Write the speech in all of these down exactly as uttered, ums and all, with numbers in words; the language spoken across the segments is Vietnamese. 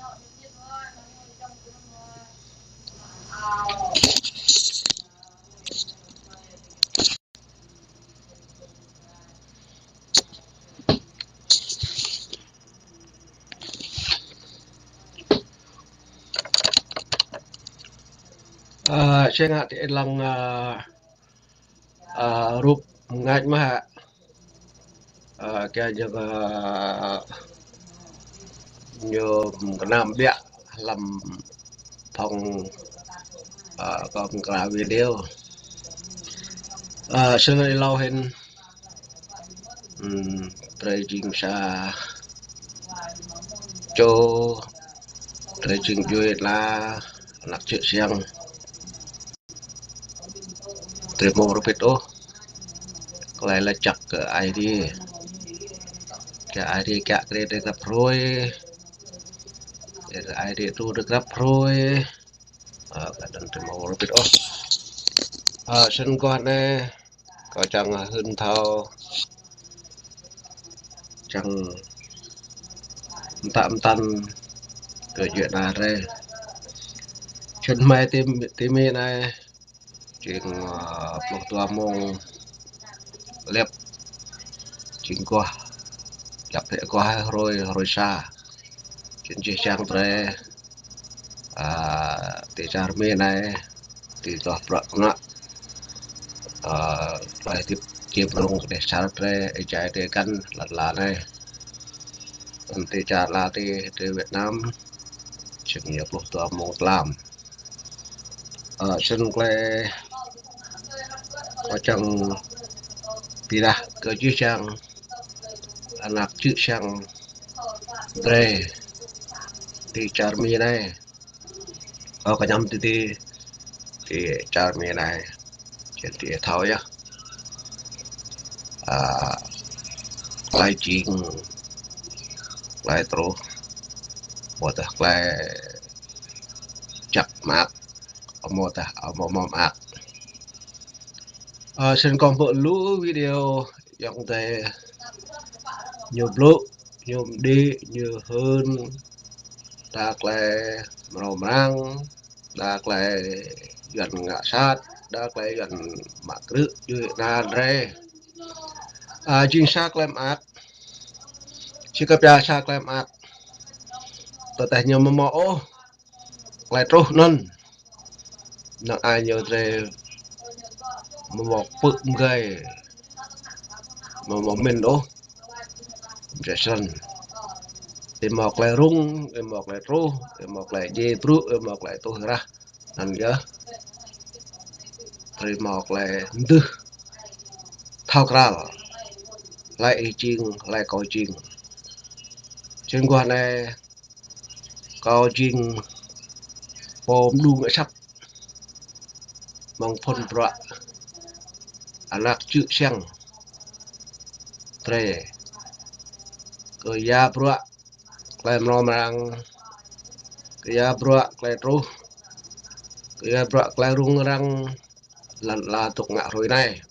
Ờ, Sen hạ thì lòng uh, uh, rụp ngạch mà hạ uh, cái như uh, như cái nam bịa làm phòng uh, còn cả video uh, Sen này lâu hen um, trading sa cho trading duit là nak cik siang terima rupit oh lại là chặt cái i đê cái i đê cái kredit gặp rồi cái i đê tu được gặp rồi cái đằng terima rupit oh à sân quan này có chẳng hơn thao chẳng tạm tan cái chuyện là đây chân mai tim tim này chuyện một tua mông lép chính qua lặp lại qua rồi rồi xa chuyện chỉ sang tới à để trả mi này thì có bậc nọ à phải tiếp tiếp rong để trả tới chạy để căn lật là này thì trả là thì từ Việt Nam chừng nhiều lúc tôi muốn làm ở sân quay có chẳng bị đã cơ chứ chẳng anak chữ sang đây thì trả mi này có cả nhắm thì thì thì trả mi này chuyện thì tháo nhá à lại chuyện lại trốn một thật là chặt mát một thật ở một mỏm ạc à xin còn vợ lũ video dòng tay nhiều lũ nhiều đi nhiều hơn đặc là màu răng đặc là gần ngã sát đặc là gần mặt rự như là đây à chính xác làm ác chỉ có bia xác làm ác tôi thấy nhiều mà mỏ lại trốn nôn nó ai nhiều thế mà mỏ bự gây mà mỏ mình đó trẻ sân em mọc lại rung em mọc lại trú em mọc lại dê trú em mọc lại tôi ra anh nhớ rồi mọc lại tư thao ra lại chiên lại coi chiên trên quan này coi chiên bom đu ngã sắp mong phun bọa anak chữ sang tre cười ya bọa lại mò mang cười ya bọa lại trú cười ya bọa lại rung răng lần là tục ngã rồi này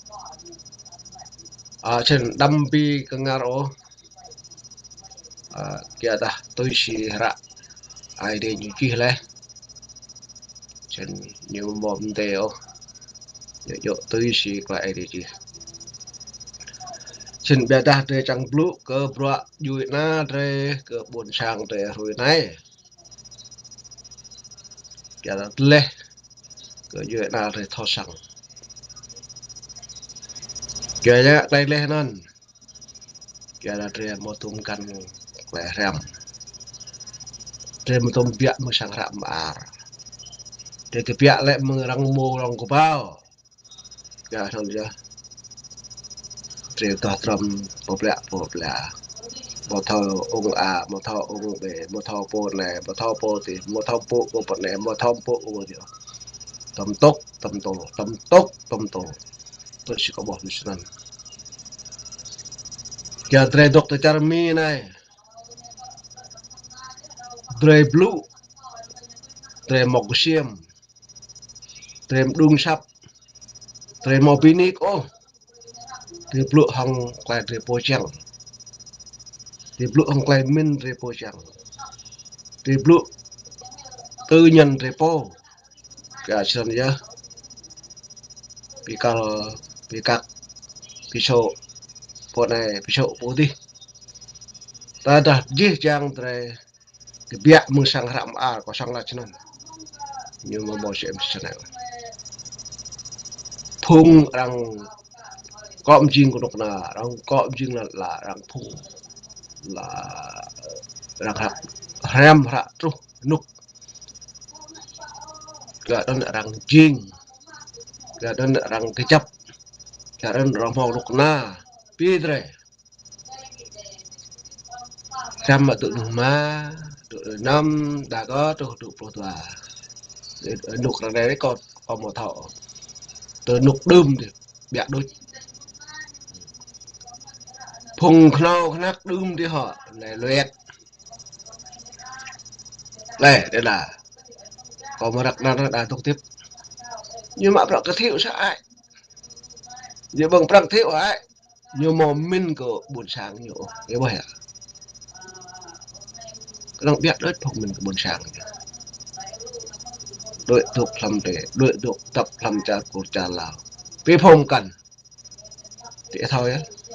ở trên đâm bi cái ngã rồi kia ta tôi chỉ ra ai để như chi lên trên nhiều mồm đều nhớ tôi chỉ lại để chi trên bề ta để chẳng blue cơ bọa vui na để cơ buồn sang để rồi này kia ta lê cơ vui na để thao sang kia nhá đây lên non kia là để một tung căn quẻ rem để một tung bịa một sang rạm mà để cái bịa lại một răng mô răng của bao kia xong chưa để tỏ trầm một lẹ một lẹ một thao ông à một thao ông về một thao po này một thao po thì một thao po của bọn này một thao po của gì tầm tốc tầm tổ tầm tốc tầm tổ tôi chỉ có bỏ như thế này kia tre doctor Charmi này tre blue tre magnesium tre đung sap tre mobinic oh tre blue hong quay tre po chang tre blue hong quay min tre po chang thì blu tư nhân repo cái chân nhá bị cả bị các bị số bộ này bị số bộ đi ta đã dễ dàng để cái biak mừng sang ram a có sang là chân nhưng mà bỏ xem chân này phung rằng cọm jing của độc là rằng cọm jing là là rằng phung là rằng hạt ram hạt tru nục cái đó là rằng jing cái đó là rằng cái chấp cái đó là rằng màu độc na pidre ram mà tự ma tự năm đã có tự tự pro tòa nục là đấy còn còn một thọ từ nục đơm thì bẹt đôi phùng khâu nát đơm thì họ này loẹt này đây là có một đặc năng đã tục tiếp nhưng mà bạn có thiếu sao ai như bằng bằng thiếu ai như mà mình có buồn sáng nhiều cái vậy à đang biết đấy phòng mình có buồn sáng đội thuộc làm để đội thuộc tập làm cha của cha lào vì phòng cần thì thôi á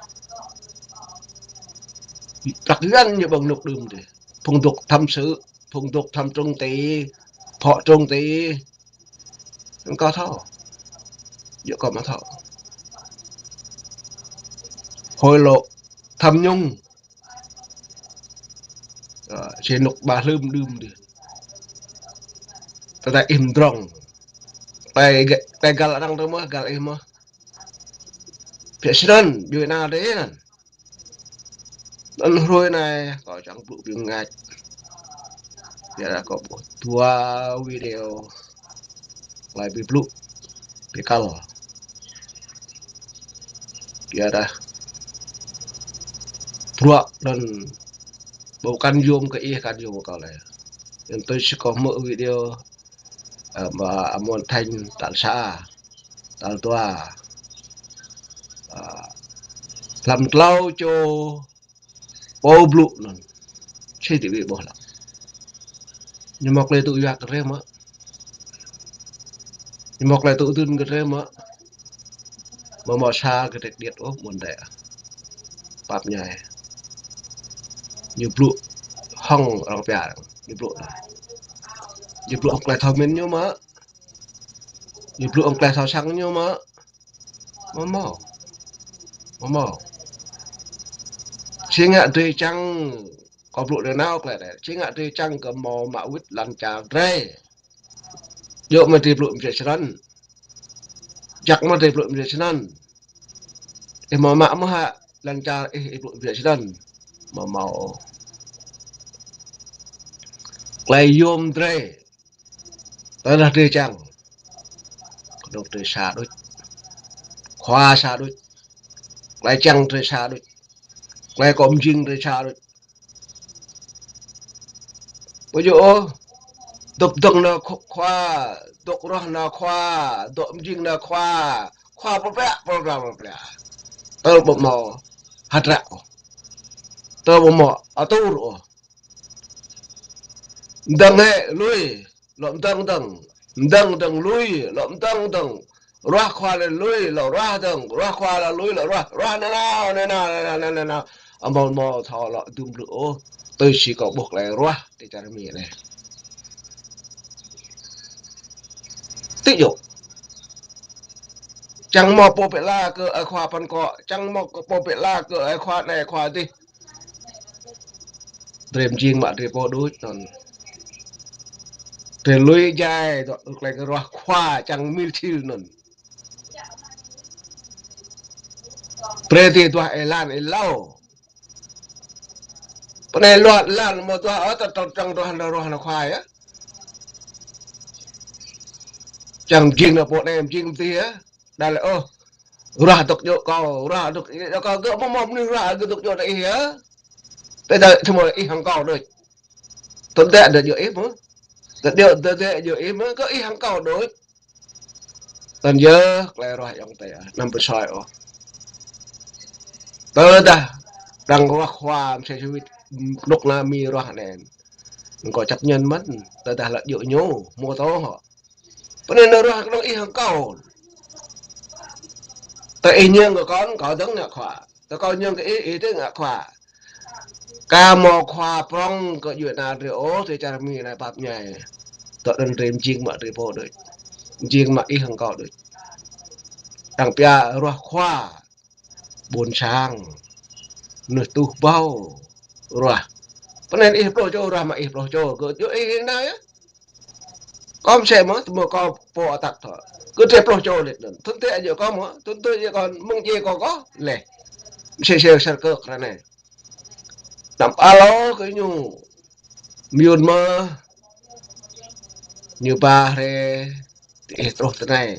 đặc dân như bằng nục đường thì phong tục thăm sự phong tục thăm trung tí họ trung tí không có thọ giữa có mà thọ hồi lộ tham nhung trên lục bà lơm đơm đi ta im rong tay tay gal đang đâu mà gal em mà phía sơn dưới nào đấy nè anh rồi này có chẳng vụ tiếng ngạch giờ đã có một tua video lại bị blue bị color giờ đã tua dan bukan zoom ke iya kan zoom kalau ya yang tôi sẽ có mở video mà muốn thành tận xã tận tua làm lâu cho bao blue nè chơi thì bị bỏ lắm nhưng mà lại tụi giặc cái mà nhưng mà lại tụi tin cái mà mà mà xa cái đặc biệt ốp muốn đẻ bắp nhảy như blue hong orang piar như blue như blue ông lại thao men nhau mà như blue ông lại thao sang nhau mà mà mau mà mau chính ngạ tùy chăng có blue để nào lại đấy chính ngạ tùy chăng có màu mạo quýt lan trà rê dụ mà tùy blue mình sẽ sẵn chắc mà tùy blue mình sẽ sẵn em màu mạo mà hạ lan trà em blue mình sẽ sẵn mà màu lại yom tre đó là tre chăng đôi tre xa đôi khoa xa đôi lại chăng tre xa đôi lại có jing tre xa đôi bây giờ tục tầng là khoa tục roh là khoa tục jing là khoa khoa bắp bẹ bắp bẹ bắp bẹ tơ bột màu hạt rạo tơ bột màu ở tu rồi đằng hệ lui lộn tầng tầng đằng tầng lui lộn tầng tầng ra khoa là lui là ra tầng ra khoa là lui là ra ra này nào này nào này nào này nào ở mò mò thò lọ tùm lửa tôi chỉ có buộc lại ra để cho mình này tích dụ chẳng mò bộ bệ la cơ ở khoa phân cọ chẳng mò bộ bệ la cơ ở khoa này khoa đi đêm chiên bạn thì bộ đối còn để lui dài được lại cái roa khoa chẳng mil chill nần preti tua elan elau pernah luat lan mau tua ở trong trong rohan rohan khoa á chẳng chiên là bộ này em chiên tí á đây là ô ra tục vô cầu ra tục cầu gỡ mong mong đi ra cái tục vô này á bây giờ thì mọi ý hàng cầu rồi tốn tệ được nhiều ít nữa điều tệ tệ nhiều ít nữa có ý hàng cầu đối tần dơ lại rồi ông tệ năm mươi soi ô tớ đã đang qua khoa sẽ chui lúc là mi rồi này có chấp nhận mất ta đã là dụ nhô mua tố họ cho nên nó ra nó y hàng cầu tại nhiên của con có giống ngạ khỏa ta coi nhưng cái ý ý thức ngạ khỏa ca mò khỏa prong có dụ nào thì ố thì cha mi này bạp nhảy tọa đơn rìm chiên mà rì vô được chiên mà y hàng cầu được đằng pia ra khỏa buồn sang nửa tu bao rồi cho nên ít pro cho ra mà ít pro cho cứ chỗ ý này á con xe mà mà con po tạt thôi cứ thế pro cho lên thun thế giờ con mà thun thế giờ còn mong gì còn có lệ xe xe xe cơ cái này đậm alo cái nhu miền mơ như ba re ít pro thế này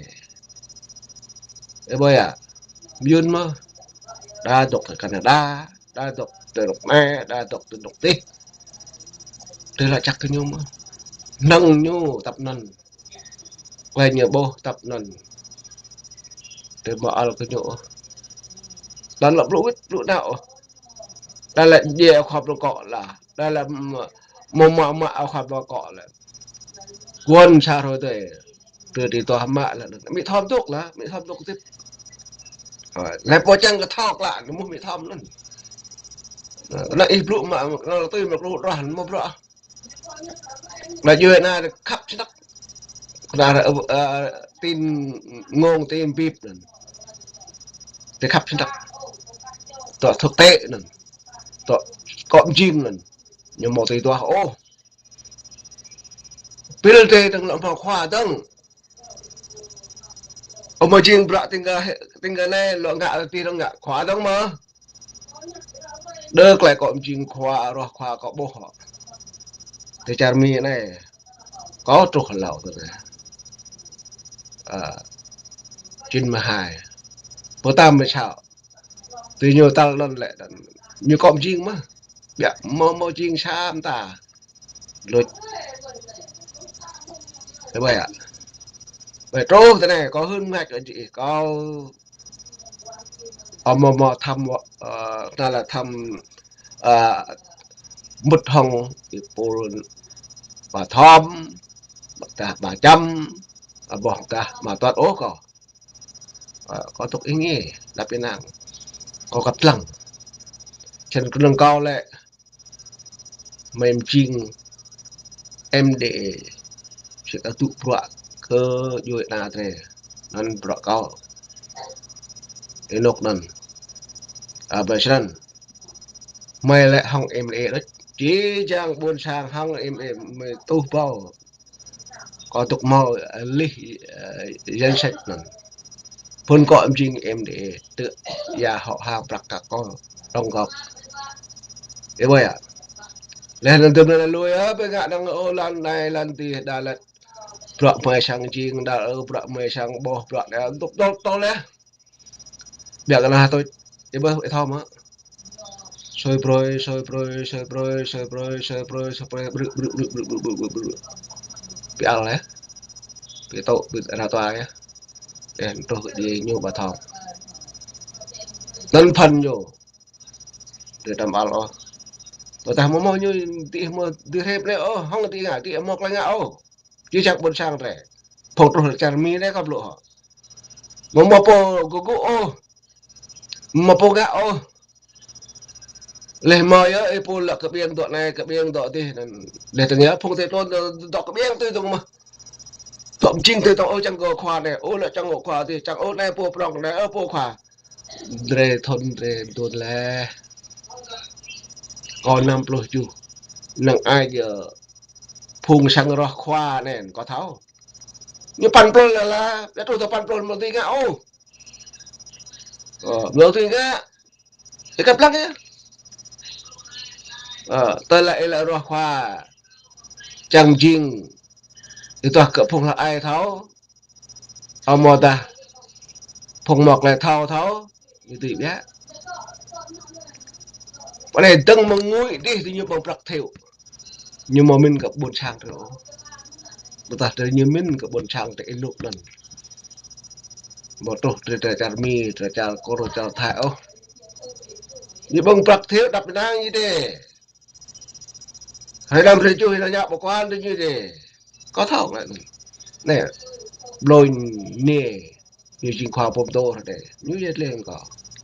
em ơi à miền mơ đa độc ở Canada đa độc từ độc me đa độc từ độc tê thế là chắc cái nhu mà nâng nhu tập nâng quay nhiều bô tập nâng để mà al cái nhu đó là lũ lũ đạo đây là gì ở khoa cọ là đây là mồm mọ mọ ở khoa cọ là quân sao rồi để từ thì tòa mạ là bị thom thuốc là bị thom thuốc tiếp lại bỏ chân cái thọc lại nó muốn bị thom luôn nó ít lũ mà nó tôi mà lũ đoàn một rõ là như này khắp trên đất là tin ngôn tin bịp thì khắp trên đất tòa thực tế nè tòa cọm chim nè nhưng một thì tòa ô pil tê từng lợn vào khoa từng ông mà chim bạ tinggal tinggal này lợn ngạ thì lợn ngạ khóa từng mà được lại cọm chim khóa rồi khóa có bố họ thì cha mi này có trục lậu rồi này à chín mươi hai bố tam mới chào từ nhiều ta lần lại như cọm chim mà dạ mò mò chim sam ta rồi thế vậy ạ vậy trô thế này có hơn ngạch ở chị có ở mò mò thăm ờ ta là thăm ờ mực hồng thì bồn bà thom bà ta bà chăm bỏ ta mà toàn ố có có tục ý nghĩa là bên nàng có cặp lăng chân cái lưng cao lại mềm chinh em để sự ta tụ bọa cơ vui na thế nên bọa cao enok nên à bởi chân mày lại hong em để đó chỉ chăng buôn sang hong em em mày tu bao có tục màu lý dân sách nên phân có em chinh em để tự và họ hàng bạc cả con đồng góp thế vậy à lên lần tương là lui á bên ngã đang ô lần này lần thì đã là bạc mày sang chinh đã ở bạc mày sang bò bạc đã tục to to lên biết là tôi cái bơ cái thom á soi proi soi proi soi proi soi proi soi proi soi proi bự bự bự bự bự bự bự bự bị ăn đấy bị tội bị ra tòa ấy để tôi đi nhiều bà thom tân phần vô để đảm bảo lo tôi ta muốn mua như tí mua tí thêm đấy ô không là tí ngã tí một là ngã ô chứ chắc buồn sang rẻ phột rồi chả mi đấy gặp lộ họ mà mua po go go ô mà po gạo ô lên mời á Apple là cái biên đoạn này cái biên đoạn thì để từng nhớ phong thể tôn đọc cái biên tôi dùng mà thậm chí tôi tao ở trong gò khoa này ô là trong gò khoa thì chẳng ô này Apple prong này Apple khoa để thôn để tuột là còn năm puluh chu nặng ai giờ phùng sang ro khoa này có tháo như pan pro là là để tôi tao pan pro một tí ngạo ờ nhiều tí ngạ cái cặp lăng ấy ờ tôi lại là ro khoa chẳng chinh thì tôi cỡ phùng là ai tháo ở mò ta phùng mọc lại thao tháo như tùy biết cái này từng mong nguội đi thì như bằng bạc thiệu nhưng mà mình gặp buồn sang rồi người ta thấy như mình gặp buồn sang tại lúc lần một tổ trời trời mi trời trời cô rồi trời thảo như bằng bạc thiệu đập ngang như thế hay làm gì chui là nhạo bỏ quan như thế có thảo lại nè lôi nè như trình khoa bom tô để như vậy lên có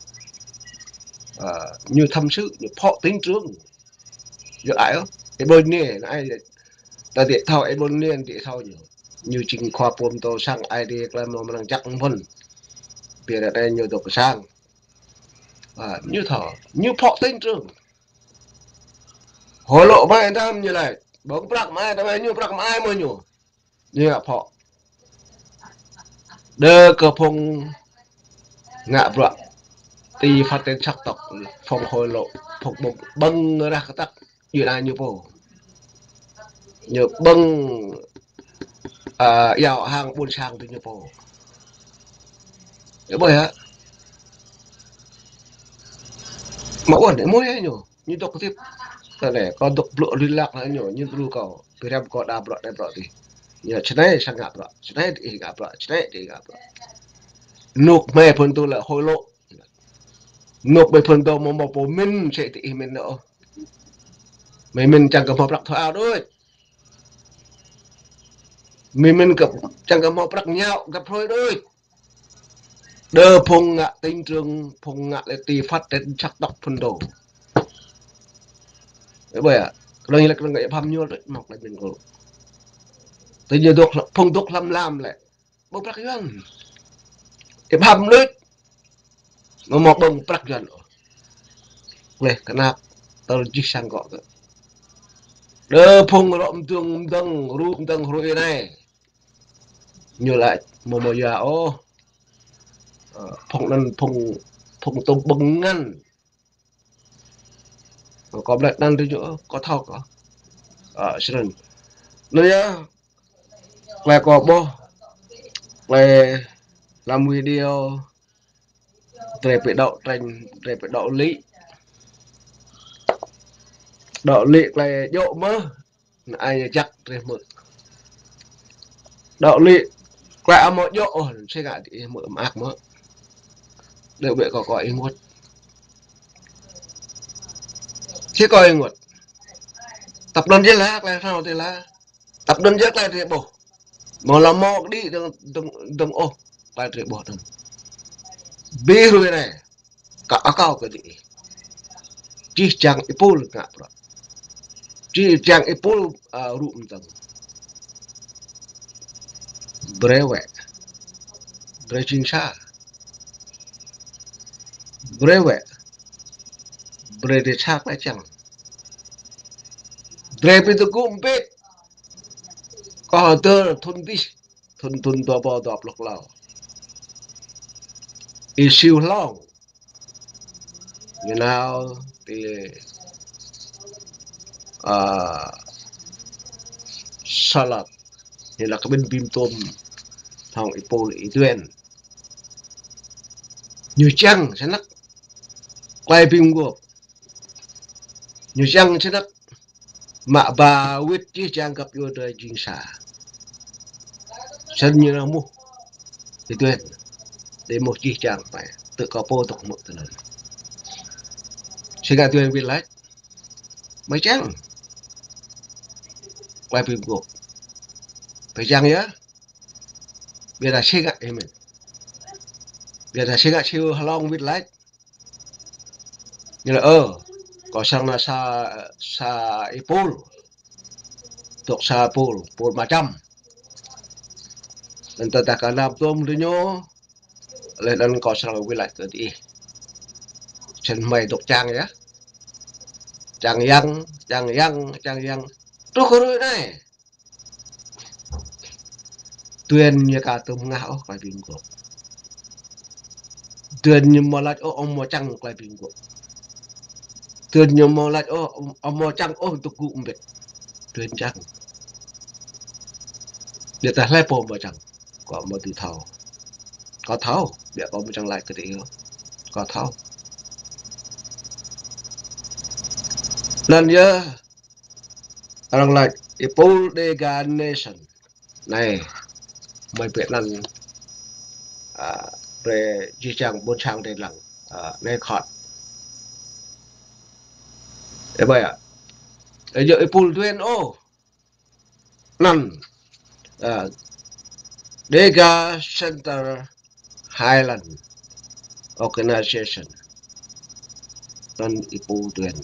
như thâm sự như phọ tính trương như ai không cái bôi nè ai ta để thao ai bôi nè để thao nhiều như trình khoa bom tô sang ai đi làm mà đang chắc phân bây giờ đây nhiều tục sang như thọ như phọ tính trương hồ lộ mai đam như này bóng bạc mai đam như bạc mai mà nhiều như là phọ đơ cơ phong ngạ bạcตีphát tên sắc tộc phong hồi lộ phục bụng bưng ra cái tắc như là như bồ như bưng à giàu hàng buôn sang thì như bồ nếu bởi á mà ổn để mỗi nhổ như độc tiếp cái này có độc lộ liên lạc là nhổ như blue cầu vì em có đạp loại đẹp loại thì như chân này sang ngạp loại chân này thì ngạp loại chân này thì ngạp loại nộp mẹ phần tôi là hồi lộ nộp về phần tôi mà một bộ mình sẽ thì mình nữa mấy mình chẳng cần học lạc thảo đôi mình mình gặp chẳng cần học lạc nhau gặp thôi đôi đơ phong ngạ tinh trường phong ngạ lại tì phát đến chắc đọc phần đồ đấy bởi ạ đây là cái nghệ phàm nhiêu đấy mọc lại mình cổ tự nhiên đục phong đục làm làm lại bốc rắc dân cái phàm đấy nó mọc bông rắc dân này cái nào tao chỉ sang gọi đơ phong rộm tương tăng rụm tăng rồi này như lại một một giờ ô phong lần phong phong tông bưng ngăn có lại đang đi chỗ có thao có ở sân nơi nhá lại có bo lại làm video về bị đậu tranh về bị đậu lý đậu lý lại dỗ mơ ai chắc về mực đậu lý lại một dỗ sẽ gạ thì mở ác mơ đều bị có gọi một chứ coi một tập đơn giấc là là sao thì là tập đơn giấc là thì bổ mà làm mò đi đừng đừng đừng ô lại thì bỏ đừng bi rồi này cả cao cái gì chỉ chẳng ipul ngạ rồi chỉ chẳng ipul rụm tầng brewe brejing sa brewe bre de chak lại chẳng bre bị tụ cũng biết có tơ thun đi thun thun to bò đọp lộc lao issue long you know thì uh, salad như là cái bên bim tôm thằng ipol ý tuyên như chăng sẽ nắc quay bim của như chăng sẽ nắc mạ bà quyết chi chăng gặp vô đời chính xã sân như là mua ý tuyên để một chi chăng phải tự có bô tục một từ này sẽ gặp tuyên biết lấy mấy chăng quay bim của phải chăng nhớ bây giờ sẽ gặp em mình bây giờ sẽ gặp siêu long biết lấy như là ơ có sang là sa sa ipol thuộc sa pol pol macam dan tata kanam tom dunyo lên dan có sang quy lại cái đi chân mày độc trang nhá trang yang trang yang trang yang tôi có rồi này tuyên như cả tôm ngạo quay bình của tuyên như mà lại ông mà trăng quay bình của tuyên như mà lại ông mà trăng ông tôi cũng biết tuyên trăng để ta lấy bom vào trăng có một từ thầu có thầu để có một trăng lại cái gì có thầu lần nhớ rằng là Apple Dega Nation này mày biết là à, về di trang bốn trang đây là à, này khọt thế vậy ạ giờ ipul tuyên ô nan à, Dega Center Highland Organization nan ipul tuyên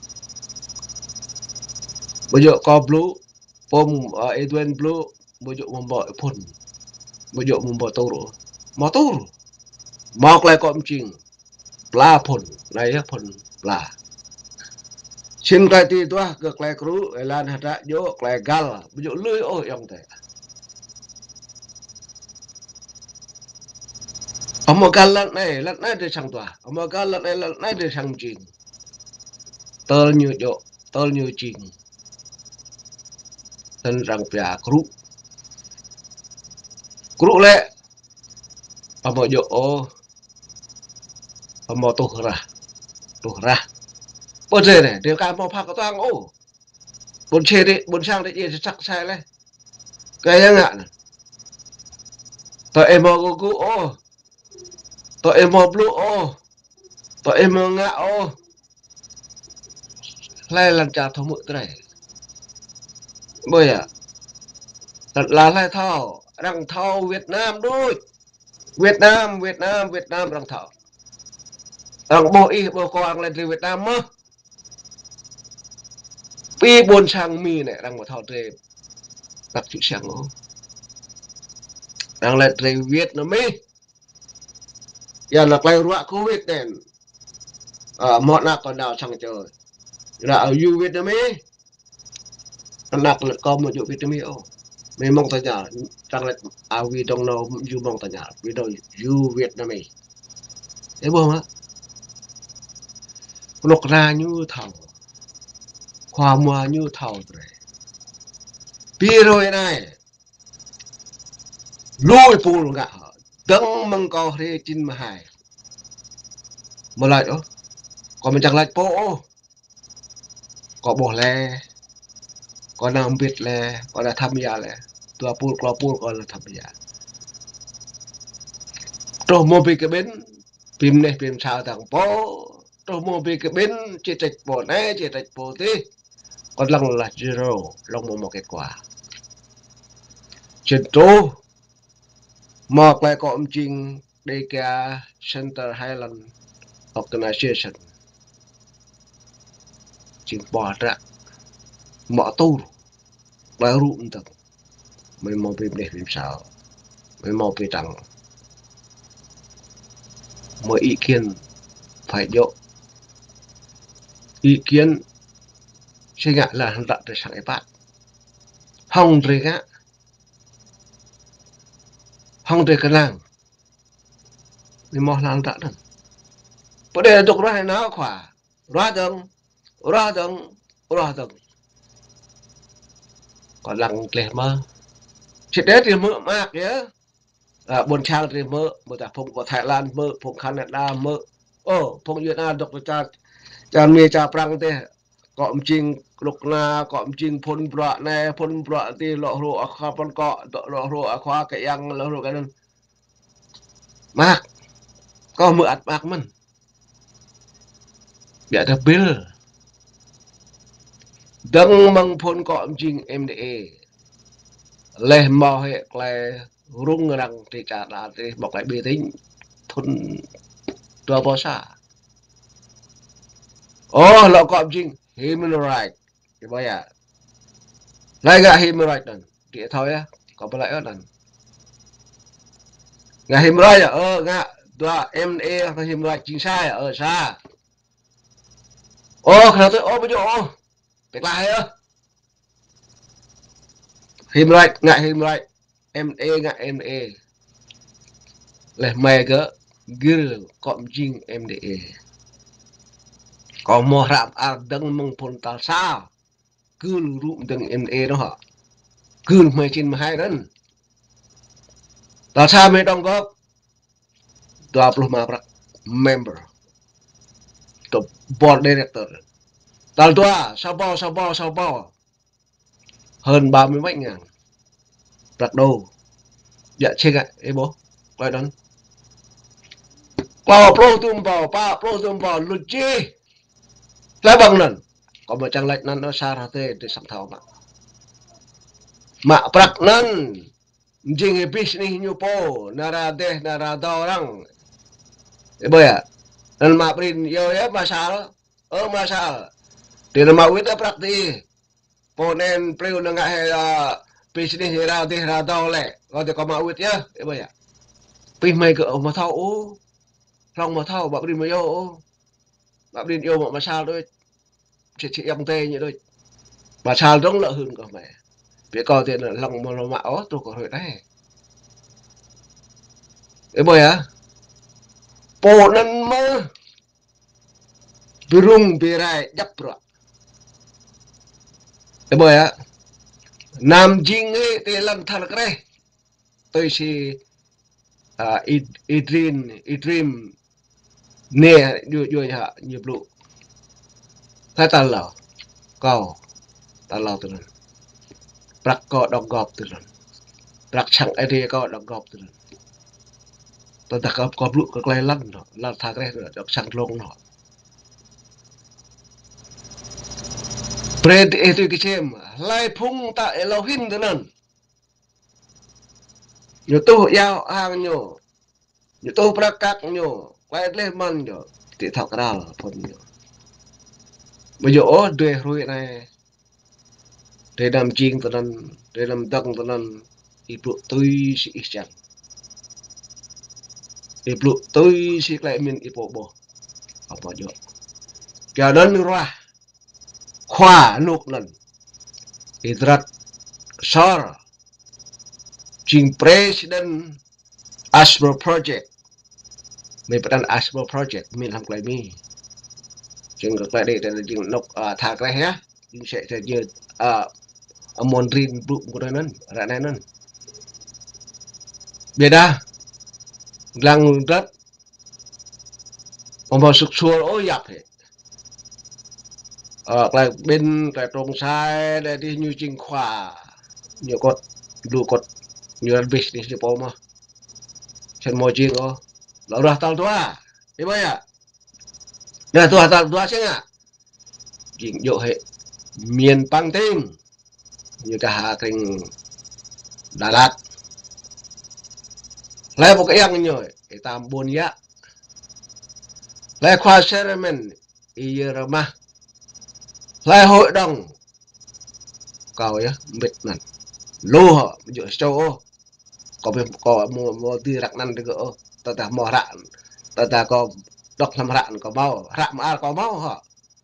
bây giờ có blue pom Edwin blue bây giờ membawa pun bây giờ membawa turu mau turu mau lại có chinh pla pun này pun pla xin cái ti tua cực lại kru lan hata jo lại gal bây giờ lưới ô yang thế ông mà gal lần này lần này để sang tua ông mà gal lần này lần này để sang chinh tơ như jo tơ như chinh thân răng pia kru kru lệ ông mà jo ô ông mà tu ra tu ra bữa giờ này điều cả một phát có toang ô bốn chê đi bốn sang đấy gì chắc sai lên cái nhá ngạn tụi em mò gu ô tụi em mò blue ô tụi em mò ngạ ô lại làm trà thấu mượn này bây à thật là lại thao răng thao Việt Nam đôi Việt Nam Việt Nam Việt Nam răng thao răng bộ y bộ quang lên từ Việt Nam mơ pi buồn sang mi này răng một thao trề đặt chữ sang ô răng lại trề Việt Nam mi giờ là quay ruộng Covid này ở mọi nào còn đào sang trời là ở du Việt Nam mi nạc là có một chỗ Việt Nam mi ô mình mong ta nhả rằng là à we don't know you mong ta nhả we know you Việt Nam mi thế không á lục ra như thầu khoa mua như thầu rồi pi rồi này lôi pul ngạ tấn măng co rê chín mà hai mà lại đó còn mình chẳng lại po có bỏ lè có nam Việt lè có là tham gia lè tua pul clo pul còn là tham gia rồi mua bị cái bên phim này phim sao thằng po rồi mua bị cái bên chỉ trạch bỏ này chỉ trạch bỏ tí còn lần là zero lòng một một kết quả trên tô một lại có ông trình Dega Center Highland Organization trình bỏ ra mở tu lại rụm thật mình mau phim để phim sao mình mau phim rằng mỗi ý kiến phải dỗ ý kiến sẽ ngại là hắn đặt để sang iPad hông rê gã hông rê cái nàng mình mau làm đặt đằng bữa đây là đục ra hay nào khỏa ra đằng ra đằng ra đằng còn lặng lẻ mơ chuyện đấy thì mơ mạc nhá à buồn trang thì mơ một ta phong của Thái Lan mơ phong Canada mơ ô phong Việt Nam độc cha cha mi cha prang thế có chinh lục na có chinh phun bọa này phun bọa thì lọ rộ khoa phun cọ lọ rộ khoa cái yang lọ rộ cái nên mạc có mơ ắt mạc mình bị đặc biệt đăng măng phun cọ chinh em để leh mò hệ leh rung rằng thì trả đã thì bọc lại bề tính thun tua bò sa oh lọ cọm chinh human right thì bây giờ lại gạ human right đần thì thôi á có bao lại ở đần ngạ human right ở ngạ tua em e human right chính sai ở xa ô khả tôi ô bây giờ ô việc lại á human right ngạ human right em e ngạ em e là mẹ gỡ gil cọm chinh em để có một rạp à đăng mong phun ta sao cứ rụm đừng em e đó hả cứ mày trên mà hai lần ta sao mày đóng góp dua puluh lima member the board director tal tua sao bao sao bao sao bao hơn ba mươi mấy ngàn đặt đồ dạ chết ạ ê bố quay đón vào pro tum vào pa pro tum vào luật chi lá bằng lần có mà chẳng lệch năn nó xa ra thế để sẵn thảo mà mà prak nan jing business nyu po nara deh nara da orang ibu ya dan ma prin yo ya masal oh masal di nama wit prak di ponen priu nang he business ra deh ra da le có thể có ma wit ya ibu ya pi mai ke ma thau ô long ma thau ba prin ma yo ô ba prin yo ma masal đôi chị chị em tê như đôi masal giống lợ hơn cả mẹ biết coi tiền là lòng mà nó mạo tôi có hồi đấy ibu ya ponen ma birung birai japra ibu ya nam jing e te lan thar kre tôi si idrin idrim nè du du ha như blu ta ta lo câu ta lo từ brak có đọc gọp từ brak chẳng ai đi có đọc gọp từ ta ta có có blu có cái lăn đó lan thar kre rồi đọc chẳng lông nó bread itu kicem lai phung ta Elohim tenan nyo tu yao hang nyo nyo tu prakak nyo quay lên man nyo ti thọc ra phun nyo bây giờ ó đuôi rồi này để làm chiên tenan để làm đăng tenan ibu tôi si chẳng ibu tôi si lại min ibu bo apa jo cả đơn ra khoa nục lần idrat sar jing president Asbro project mình bắt đầu Asbro project mình làm cái mi jing cái đây là jing nục thả cái nhá jing sẽ sẽ giờ amon rin bụng của nó ra này nó beda lang rất ông vào sụp xua ôi dập hết ở lại bên cái trồng sai để đi như trình khỏa nhiều cột đủ cột nhiều business như mà chân môi trường ó lão ra tao tua thế bây à nè tua tao tua chứ à trình dụ hệ miền băng tinh như cả hà kinh Đà Lạt lấy một cái em nhồi để tam buôn nhá lấy khoa ceremony Irama lấy hội đồng cầu á mệt nè lô họ giữa châu Âu có bên có mua mua ti rạc năn được ở ta ta mò rạn ta ta có đọc làm rạn có bao rạn mà có máu họ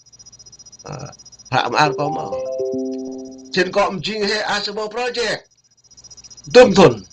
rạn mà có máu trên cọm chính hệ Asbro project tôm thuần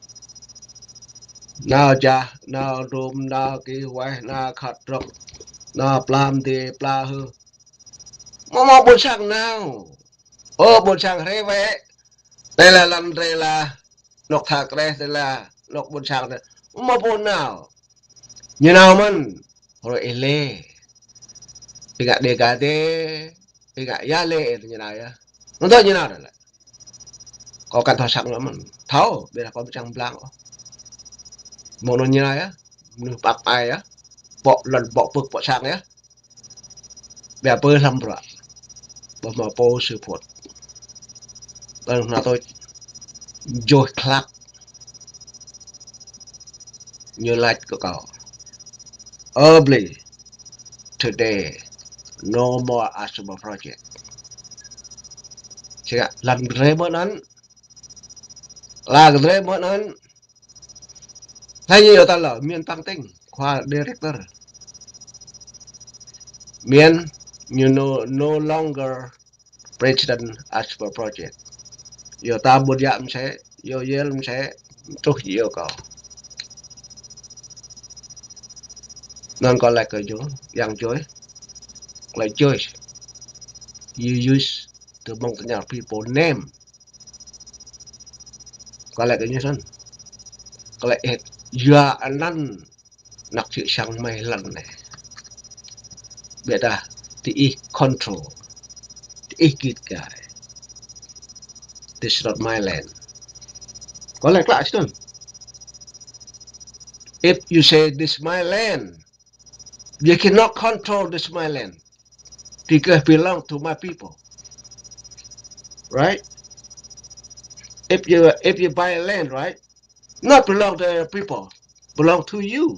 nào cha nào rôm nào kỳ quay nào khát rộng nào plam thì pla hư mà mà buồn sang nào ô buồn sang thế vậy đây là lần đây là nọc thạc đây đây là nọc buồn sang đây mà buồn nào như nào mình rồi ele thì gạ đề gạ thế thì gạ giá lệ như nào á nó thôi như nào rồi lại có cần thọ sẵn lắm mình tháo bây giờ có một trang blanc một nó như này á nửa bạc ai á bỏ lần bỏ bực bỏ sang á bây giờ làm rồi bỏ mà po sự phốt lần nào tôi Joy Clark như like của cậu early today no more Asbro project chứ ạ lần rê bớt nắn là cái rê bớt nắn hay như ta là miền tăng tinh khoa director miền you no no longer president Asbro project giờ ta buồn giảm sẽ giờ giờ sẽ tốt nhiều cậu nên còn lại cái chỗ dạng chối lại chơi you use the mong nhà people name còn lại cái như thế còn lại giờ anh năn nặc chữ sang mày lần này biết à thì control thì kít cái this is not my land có lại lại chứ if you say this is my land you cannot control this is my land because belong to my people, right? If you if you buy land, right, not belong to the people, belong to you.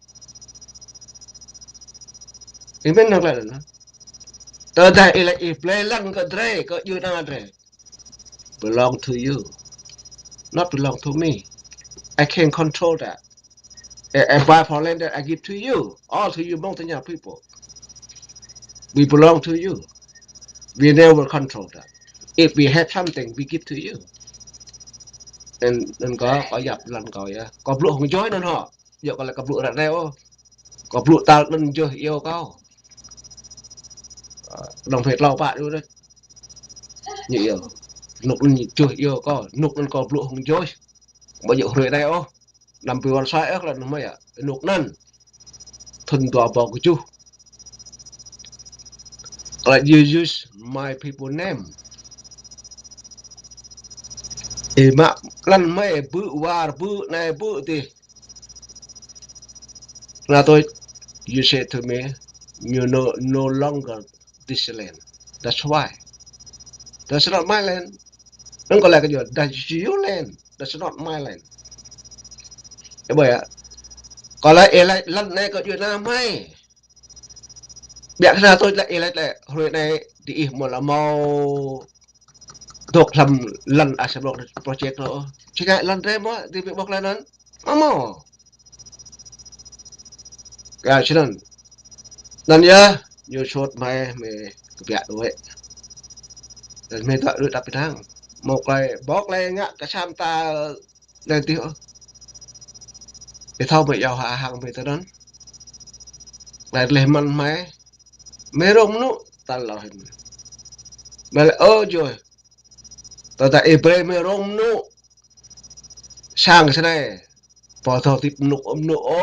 Even not like that. Tờ đại là if play lăng cái dre có you na dre belong to you, not belong to me. I can't control that. I, I buy for land that I give to you, all to you, Montagnard people. We belong to you. We never control that. If we have something, we give to you. Nên nên có có dập lần coi á, có bụi không chói nên họ, giờ còn là có bụi rạng reo, có bụi tao nên chưa yêu cao, đồng phết lau bạn luôn đấy, nhiều, nục nên chưa yêu cao, nục nên có bụi không chói, bây giờ hồi đây ô, nằm phía bên sai ớt là nó mới à, nục nên, thân tòa bỏ của chú, like you use my people name. Ê mà lần mấy bự và bự này bự thì là tôi you say to me you no no longer this land, that's why that's not my land. Nó còn lại cái gì that's your land, that's not my land. Thế bởi ạ còn lại ê lại lần này có chuyện nào may biết ra tôi lại ê lại lại hồi này thì một là mau thuộc làm lần à sẽ block project đó chỉ cái lần đấy mà thì bị bóc lại nó mà cái chuyệnนั้นนั่นเยอะอยู่ชดไม่ไม่กระเบียดด้วยแต่ไม่ต่อด้วยตับไปทางหมกเลยบอกเลยเงี้ยกระชามตาเลยตีไอ้เท่าไม่ยาวหาห่างไปตอนนั้นแต่เลยมันไม่ไม่ร่มนุตลอดไม่เลยเออจ่อยแต่แต่ไอ้เปรย์ไม่ร่มนุช่างใช่ไหมพอทอติดนุอมนุโอ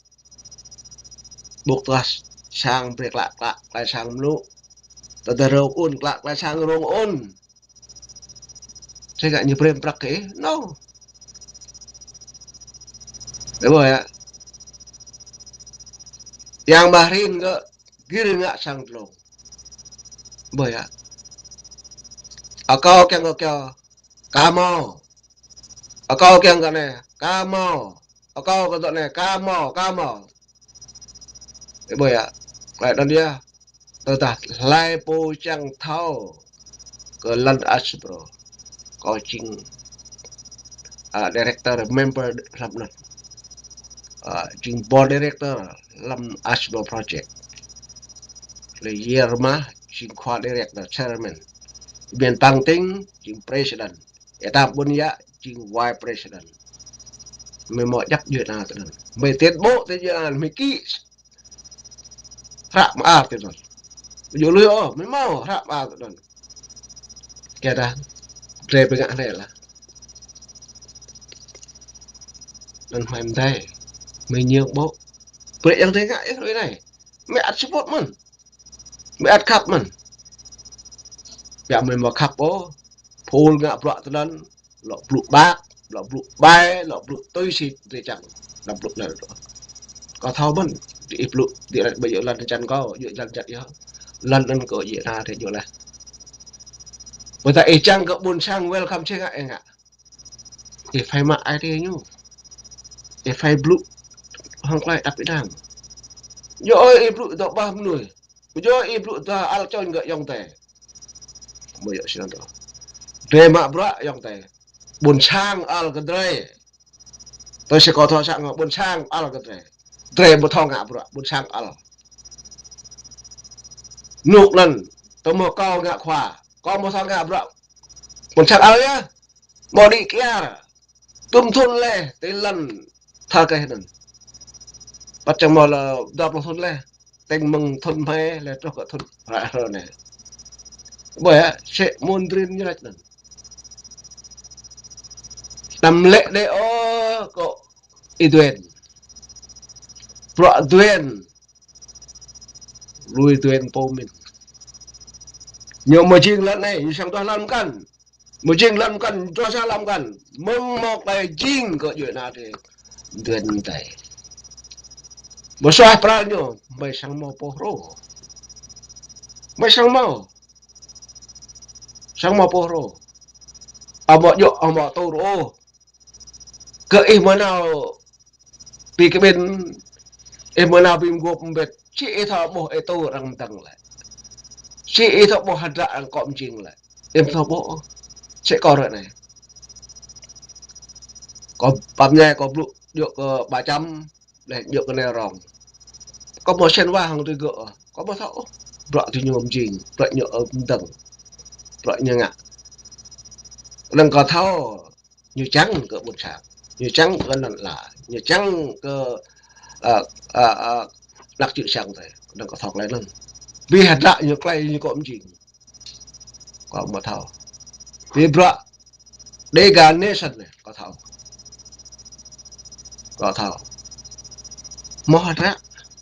บุกตัวช่างเปรย์กละกละกละช่างนุแต่แต่เราอุ่นกละกละช่างโรงอุ่นใช่กันอยู่เปรย์ปลักเก๋ no đúng rồi ạ. Yang Bahrain ke kiri nggak sang long bởi ạ ở câu keng có kêu cà mau ở câu keng cái này cà mau ở câu cái đoạn này cà mau cà mau thế bởi ạ lại đơn dia tôi ta lai po chang thao ke land asbro có chính uh, director member làm này uh, chính board director làm asbro project le year ma chính khoa director chairman biên tăng tính chính president etam bunya chính vice president mấy mọi chấp duyệt nào tận mấy tiết bộ thế giờ mấy kỹ rạm à tận rồi dù lừa mấy mau rạm à tận kia ta rề bên cạnh này là lần phải đây mấy nhiều bộ vậy em thấy ngại cái này mẹ ăn support mình mẹ ăn khắp mình mẹ mình mà khắp bố phun ngạ bọt tậnนั้นlọ bụi bát lọ bụi bay lọ bụi tôi xịt thì chẳng làm bụi này có thao bẩn thì bụi thì bây giờ lần chân có dự lần chặt nhá lần lần cỡ gì ra thì rồi là người ta chăng cỡ buồn sang welcome chứ ngại ngạ thì phải mặc ai thế nhú thì phải bụi hoàng lại đặt cái đằng rồi bụi đó ba mươi người rồi bụi đó al cho người dòng tè bây giờ xin đó để mà bữa dòng tè buồn sang al cái đấy tôi sẽ có thọ sang buồn sang al cái đấy đấy một thong ngạ bữa buồn sang al nục lần tôi một câu ngạ khỏa có một thong ngạ bữa buồn sang al nhá bỏ đi kia tum thun lê tới lần thà cái này bắt chồng mà là đọc một thun lê tình mừng thun phê là cho cả thun lại rồi này bởi sẽ môn riêng như này nằm lệ đây ô cậu y tuyển bọ tuyển lui tuyển po mình nhiều mà chiên lần này sang toàn làm cần một chiên làm cần cho sao làm cần mong một bài chiên có chuyện nào thì tuyển tẩy một xoay pra nhiều mày sang mò po ro mấy sang mau sang mau poro amo yo amo toro ke eh mana pi ke ben eh mana bim go pembet si eh tha bo eh to rang tang lại si eh tha bo hada ang kom jing lại em tha bo sẽ có rồi này có bấm nghe có bự được ba trăm để được cái này ròng có một sen hoa hàng tôi gỡ có một thấu loại thì nhiều trình loại nhựa tầng loại như ngạ lần có thao như trắng cỡ một sạc như trắng cỡ lần là như trắng cỡ đặc chữ sang rồi lần có thọc lại lần vì hạt lại như cây như có trình có một thao vì bạ đây gà nation này có thao có thao mò ra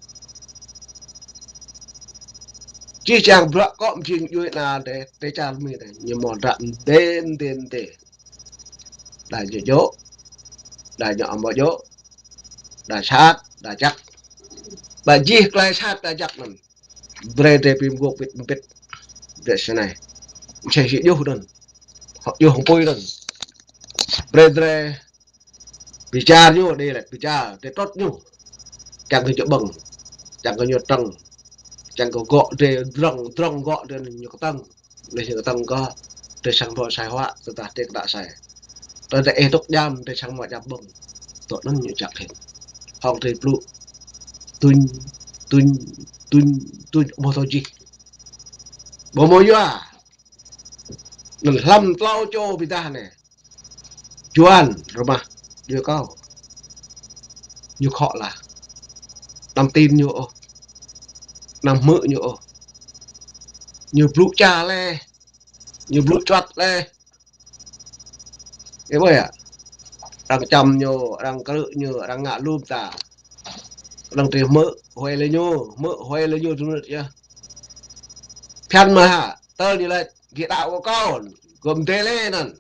chỉ chàng bạ có trình vui là để để chàng mi này như mò rặn tên tên tên đại nhỏ dỗ đại nhỏ mò dỗ đại sát đại chắc đại gì lại sát đại chắc mình về để phim gộp bịt bịt để thế này chạy chị yêu đần họ yêu không bôi đần về để bị cha như đây là bị cha để tốt như chẳng có chỗ bằng chẳng có nhiều tầng chẳng có gọ để rồng rồng gọ để nhiều tầng để nhiều tầng có để sang bộ sai hóa từ ta để ta sai tôi để tốt giam để sang mọi giam bằng tội nó nhiều chặt hết học thì lụ tuân tuân tuân tuân bao thôi gì bao nhiêu à mình làm lao cho bị ta này chuan rồi mà nhiều câu nhiều họ là nằm tin nhiều nằm mỡ nhiều nhiều lũ trà le nhiều lũ chót le cái vậy à đang chầm nhiều đang cự nhiều đang ngạ lùm ta đang tìm mỡ hoài lên nhiều mỡ hoài lên nhiều chúng được chưa phan mà hả tơ như là địa đạo của con gồm thế lên nè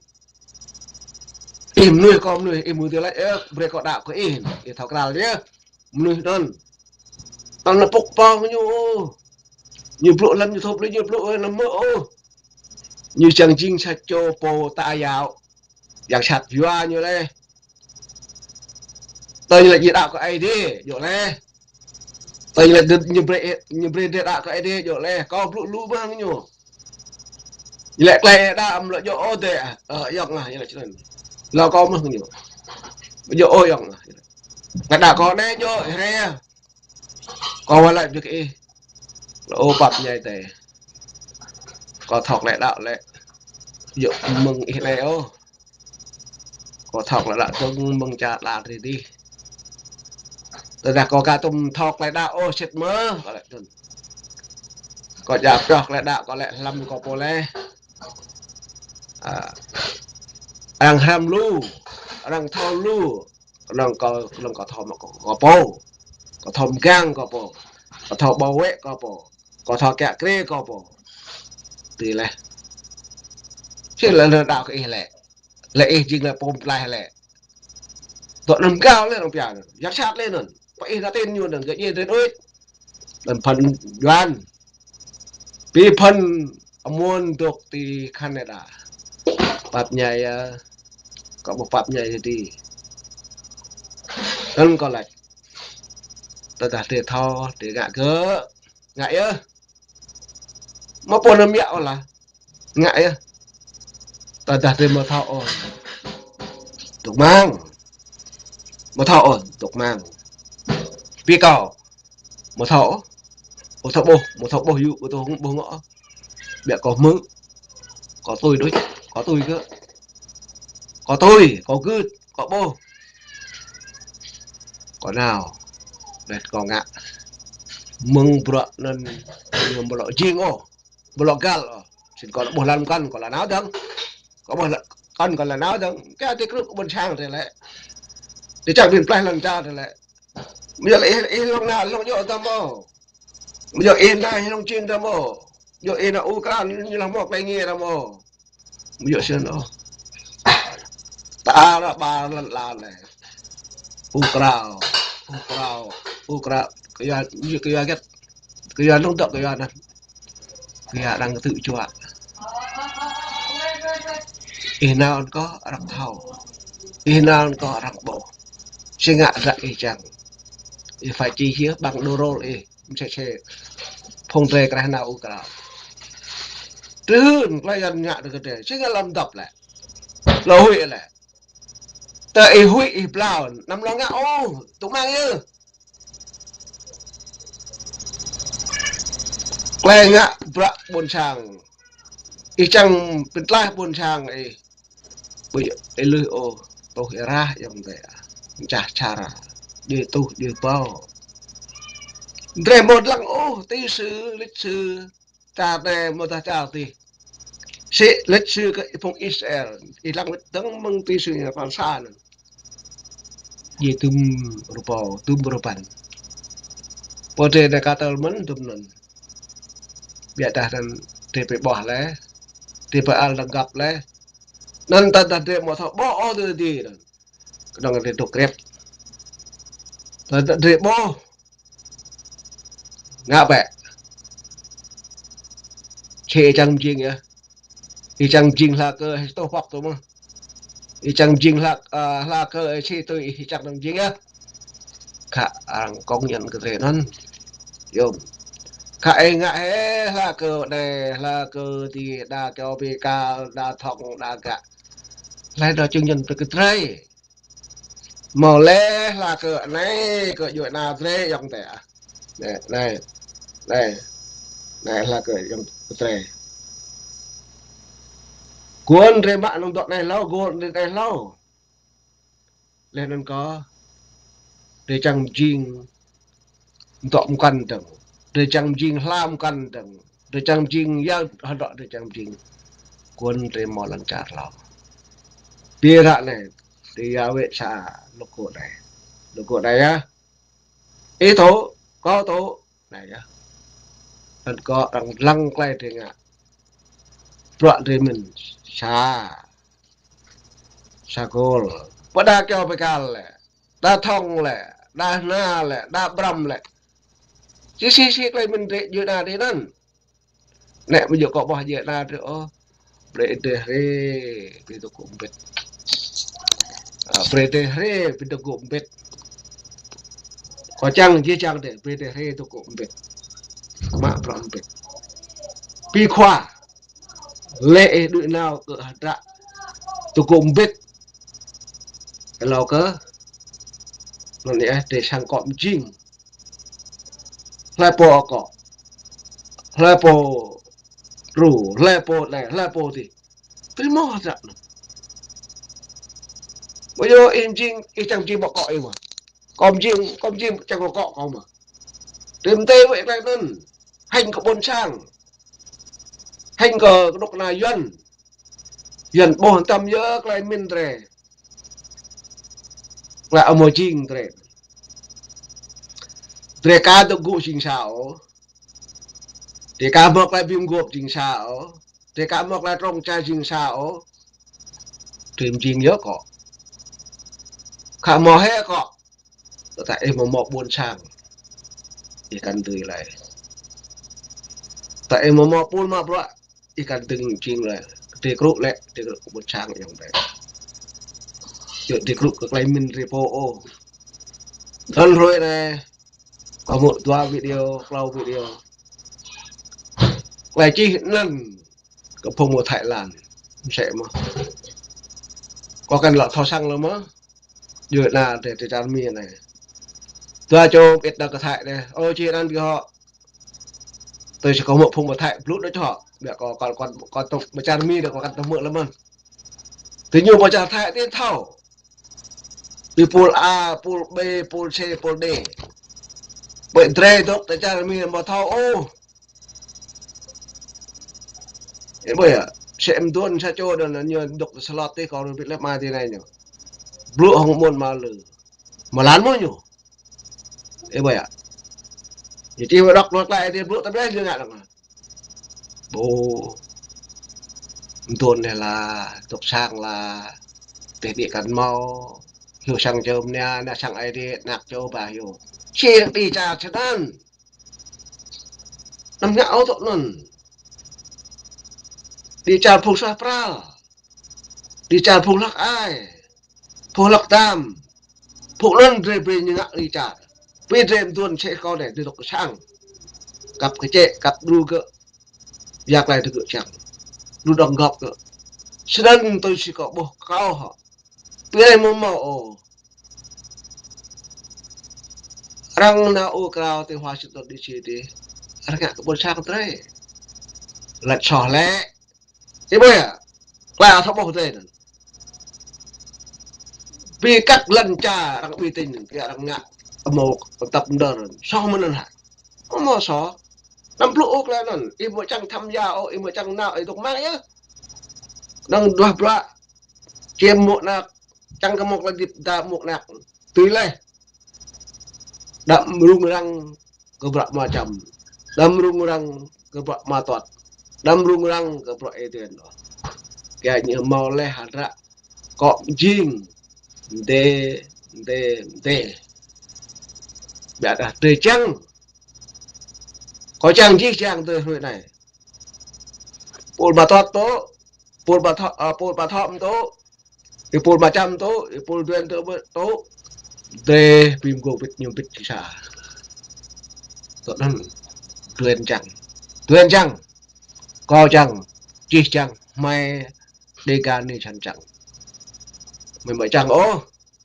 im nuôi con nuôi im nuôi thế lại về cọ đạo của im để thảo cào nhé nuôi đơn tao là bốc bao nhiêu nhiều lộ lần nhiều thộp lấy nhiều lộ là mỡ như chẳng chinh sạch cho bồ ta giáo dạng sạch vua như đây tôi là địa đạo của ai đi dỗ lẽ tôi là như bre như bre địa đạo của ai đi dỗ lẽ có lũ lũ bao nhiêu lại lại đam lợi dỗ tệ ở dọc này như là chuyện lo có bao nhiêu dỗ dọc này người ta có đấy dỗ đây còn lại việc gì ô bập nhảy tệ có thọc lại đạo lại dỗ mừng ý này ô có thọc lại đạo tôi mừng chả là thì đi tôi đã có cả tôm thọc lại đạo ô chết mơ có lại tuần có giả trọc lại đạo có lại lâm có bồ lê đang ham lu đang thao lu đang có đang có thò mà có có bồ có thòm gang có bồ có thò bầu ấy có bồ có thò kẹt kê có bồ từ này chứ là đạo cái lệ lệ chính là bom lại lệ tội nằm cao lên đồng piano giáp sát lên rồi vậy ra tên nhiều đừng cái gì đến ơi lần phần đoan pi phần muôn được thì Canada bạp nhảy có một bạp nhảy thì nên còn lại tôi đã để thò để ngại cớ ngại ơ mà buồn làm mẹo là ngại ơ tôi đã để mà thò ổn tục mang mà thò ổn tục mang pi cỏ một thọ một thọ bồ một thọ bồ dụ của tôi không bồ ngõ mẹ có mơ có tôi đối có tôi cơ có tôi có cứ có bồ có nào đẹp có ngạ mừng bữa nên nhiều một loại chiên ô một loại gal chỉ còn một lần cân còn là náo đắng có một lần cân còn là náo đắng cái cái lúc bên sang thì lại thì chẳng biết play lần cha thì lại bây giờ lại in lúc nào lúc nhọ tâm mô bây giờ in đây không chuyên tâm mô giờ in là Ukraine như là một cái nghe tâm mô bây giờ xem đó ta là ba lần là này Ukraine Ukraine Ukraine cái gì cái gì cái cái gì nông tập cái gì này kia đang tự chọn ý nào có rắc thầu ý nào có rắc bộ sẽ ngạ dạy chẳng ý phải chi hiếu bằng đô rô ý sẽ sẽ phong trề cái nào u cả trơn lại gần ngạ được cái sẽ ngạ làm tập lại lâu hủy lại tại hủy bao nằm lo ngạ ô tụng mang như quay ngạ bạ buồn chàng ý chẳng bên lai buồn chàng ấy bây giờ ấy lưỡi ô tôi ra giống vậy chả chả đi tu đi bao để một lăng ô tí sư lịch sư ta để một ta chào thì sẽ lịch sư cái phong Israel ít lăng lịch tấn mong tí sư nhà con xa nữa gì tum rupa tum berupan pada dah kata men tum nun biar dah dan tepe bawah le tepe al dagap le nan ta ta de mo tho bo tu di dan kadang de to krep ta ta de bo ngạ bẹ che chẳng jing ya i chẳng jing la cơ hay to hoặc tu mà i chẳng jing la la cơ che tu i chẳng dang jing ya ka ang công nhận cái thế nan yom ka ai ngạ he la cơ này la cơ thì đa cho bk đa thong đa cả lại đó chứng nhận cái trai mò lẽ là cỡ này cỡ dội nào thế dòng tẻ này này này này là cỡ dòng tẻ cuốn rê bạn nông đoạn này lâu gồn đến này lâu lên nó có để chẳng riêng tọm căn tầng để chẳng riêng làm căn tầng để chẳng riêng giao họ đoạn để chẳng riêng cuốn rê mò lần chặt lâu bia rạ này thì giáo vệ xả lục cổ này lục cổ này á ý tố có tố này áมันก็ลังใกล้ถึงอ่ะเพราะที่มันชาชาโกลพอได้เกี่ยวไปกันแหละได้ท่องแหละได้หน้าแหละได้บรำแหละชิชิชิใกล้มันเตะอยู่นาที่นั่นเนี่ยมันอยู่เกาะบ่อเยอะนาที่อ๋อเปรตเดเรเป็นตัวกุมเป็ดเปรตเดเรเป็นตัวกุมเป็ดก็จังที่จังเด็เปรตเดเรตัวกุมเป็ดมาพร้อมเป็ดปีขวาเละด้วยนาวเกิดหัดระตัวกลมเบ็ดเราก็นั่นเนี่ยเดี๋ยวช่างเกาะจริงไล่โปเกาะไล่โปรูไล่โปไหนไล่โปที่เป็นมอจัดไม่โยอินจริงอีจังจริงบอกเกาะเองว่ะกอมจริงกอมจริงจังเกาะเขามาเต็มเต้ไว้ไรนั่นhànhกับบนช่างhành cờ độc là dân dân bồn tâm nhớ lại mình rè là ở mùa chinh rè rè cá được gụ chính xảo rè cá mọc lại viêm gộp chính xảo rè cá mọc lại trong chai chính xảo tìm chinh nhớ cọ khả mò hết cọ tại em mà mọc buồn sang thì cần từ lại tại em mà mọc buồn mà bro ikan từng chinh là tê crụ lẹ tê crụ một trangอย่างไรchuyện tê crụ cực lấy mình repo ô thân rồi này có một toa video lâu video quay chi lần có phong một Thái Lan sẽ mà có cần lọ thao xăng lắm á vừa là để để tràn miền này toa cho biết đặc cái Thái này ô chi ăn cái họ tôi sẽ có một phong một Thái lúc đó cho họ mẹ có còn còn còn tục mà cha mi được còn tầm mượn lắm hơn thế nhiều mà cha thay thế thao từ pool A pool B pool C pool D bệnh tre tốt tại cha mi mà thao ô thế bây giờ xem tuần sa cho là nhiều độc slot thế còn bị lép mai thế này nhỉ blue không muốn mà lử mà lán mới nhỉ thế bây giờ thì chỉ phải đọc luật lại thì blue tập đấy chưa ngại được mà bố tuần này là tục sang là để bị cắn mau hiểu sang chôm nha na sang ai đi nạp cho bà hiểu chia đi trà cho ăn nằm ngạo tội luôn đi chào phùng sa pra đi chào phùng lắc ai phùng lắc tam phùng lân rề bề như ngạc đi chào bây rèm tuần sẽ có để đi đọc sang cặp cái chệ cặp đu cỡ giặc này thì cỡ chẳng đu đồng gọc cỡ sân tôi chỉ có bộ cao họ bây mô mô răng na ô cao thì hoa sự đi chỉ đi răng ngạc bộ sang tới là trò lẽ thế bây à là thọ bộ thế vì các lần trà răng uy tín cái răng ngạc một tập đơn sao mà lần hại không mà sao năm lũ lên nè im một trang tham gia ô im một trang nào ấy tục mang nhá đang đua bạ chiêm một nạc trang cái một là dịp ta một nạc tùy lên đậm rung răng cơ bạ mà chậm đâm rung răng cơ bạ mà toát đâm rung răng cơ bạ ấy tiền đó cái như màu lê hạt ra cọp jing đê đê đê bẻ cả tươi trắng có chàng chi chàng từ hồi này bồn bà thoát tố bồn bà thọ à, bồn bà thọm tố thì bồn bà trăm tố thì bồn tuyên tố tố tê phim cô biết nhiều biết chỉ xả tụi nó tuyên chẳng tuyên chẳng co chẳng chi chẳng mày đi ca đi chẳng chẳng mình mới chẳng ô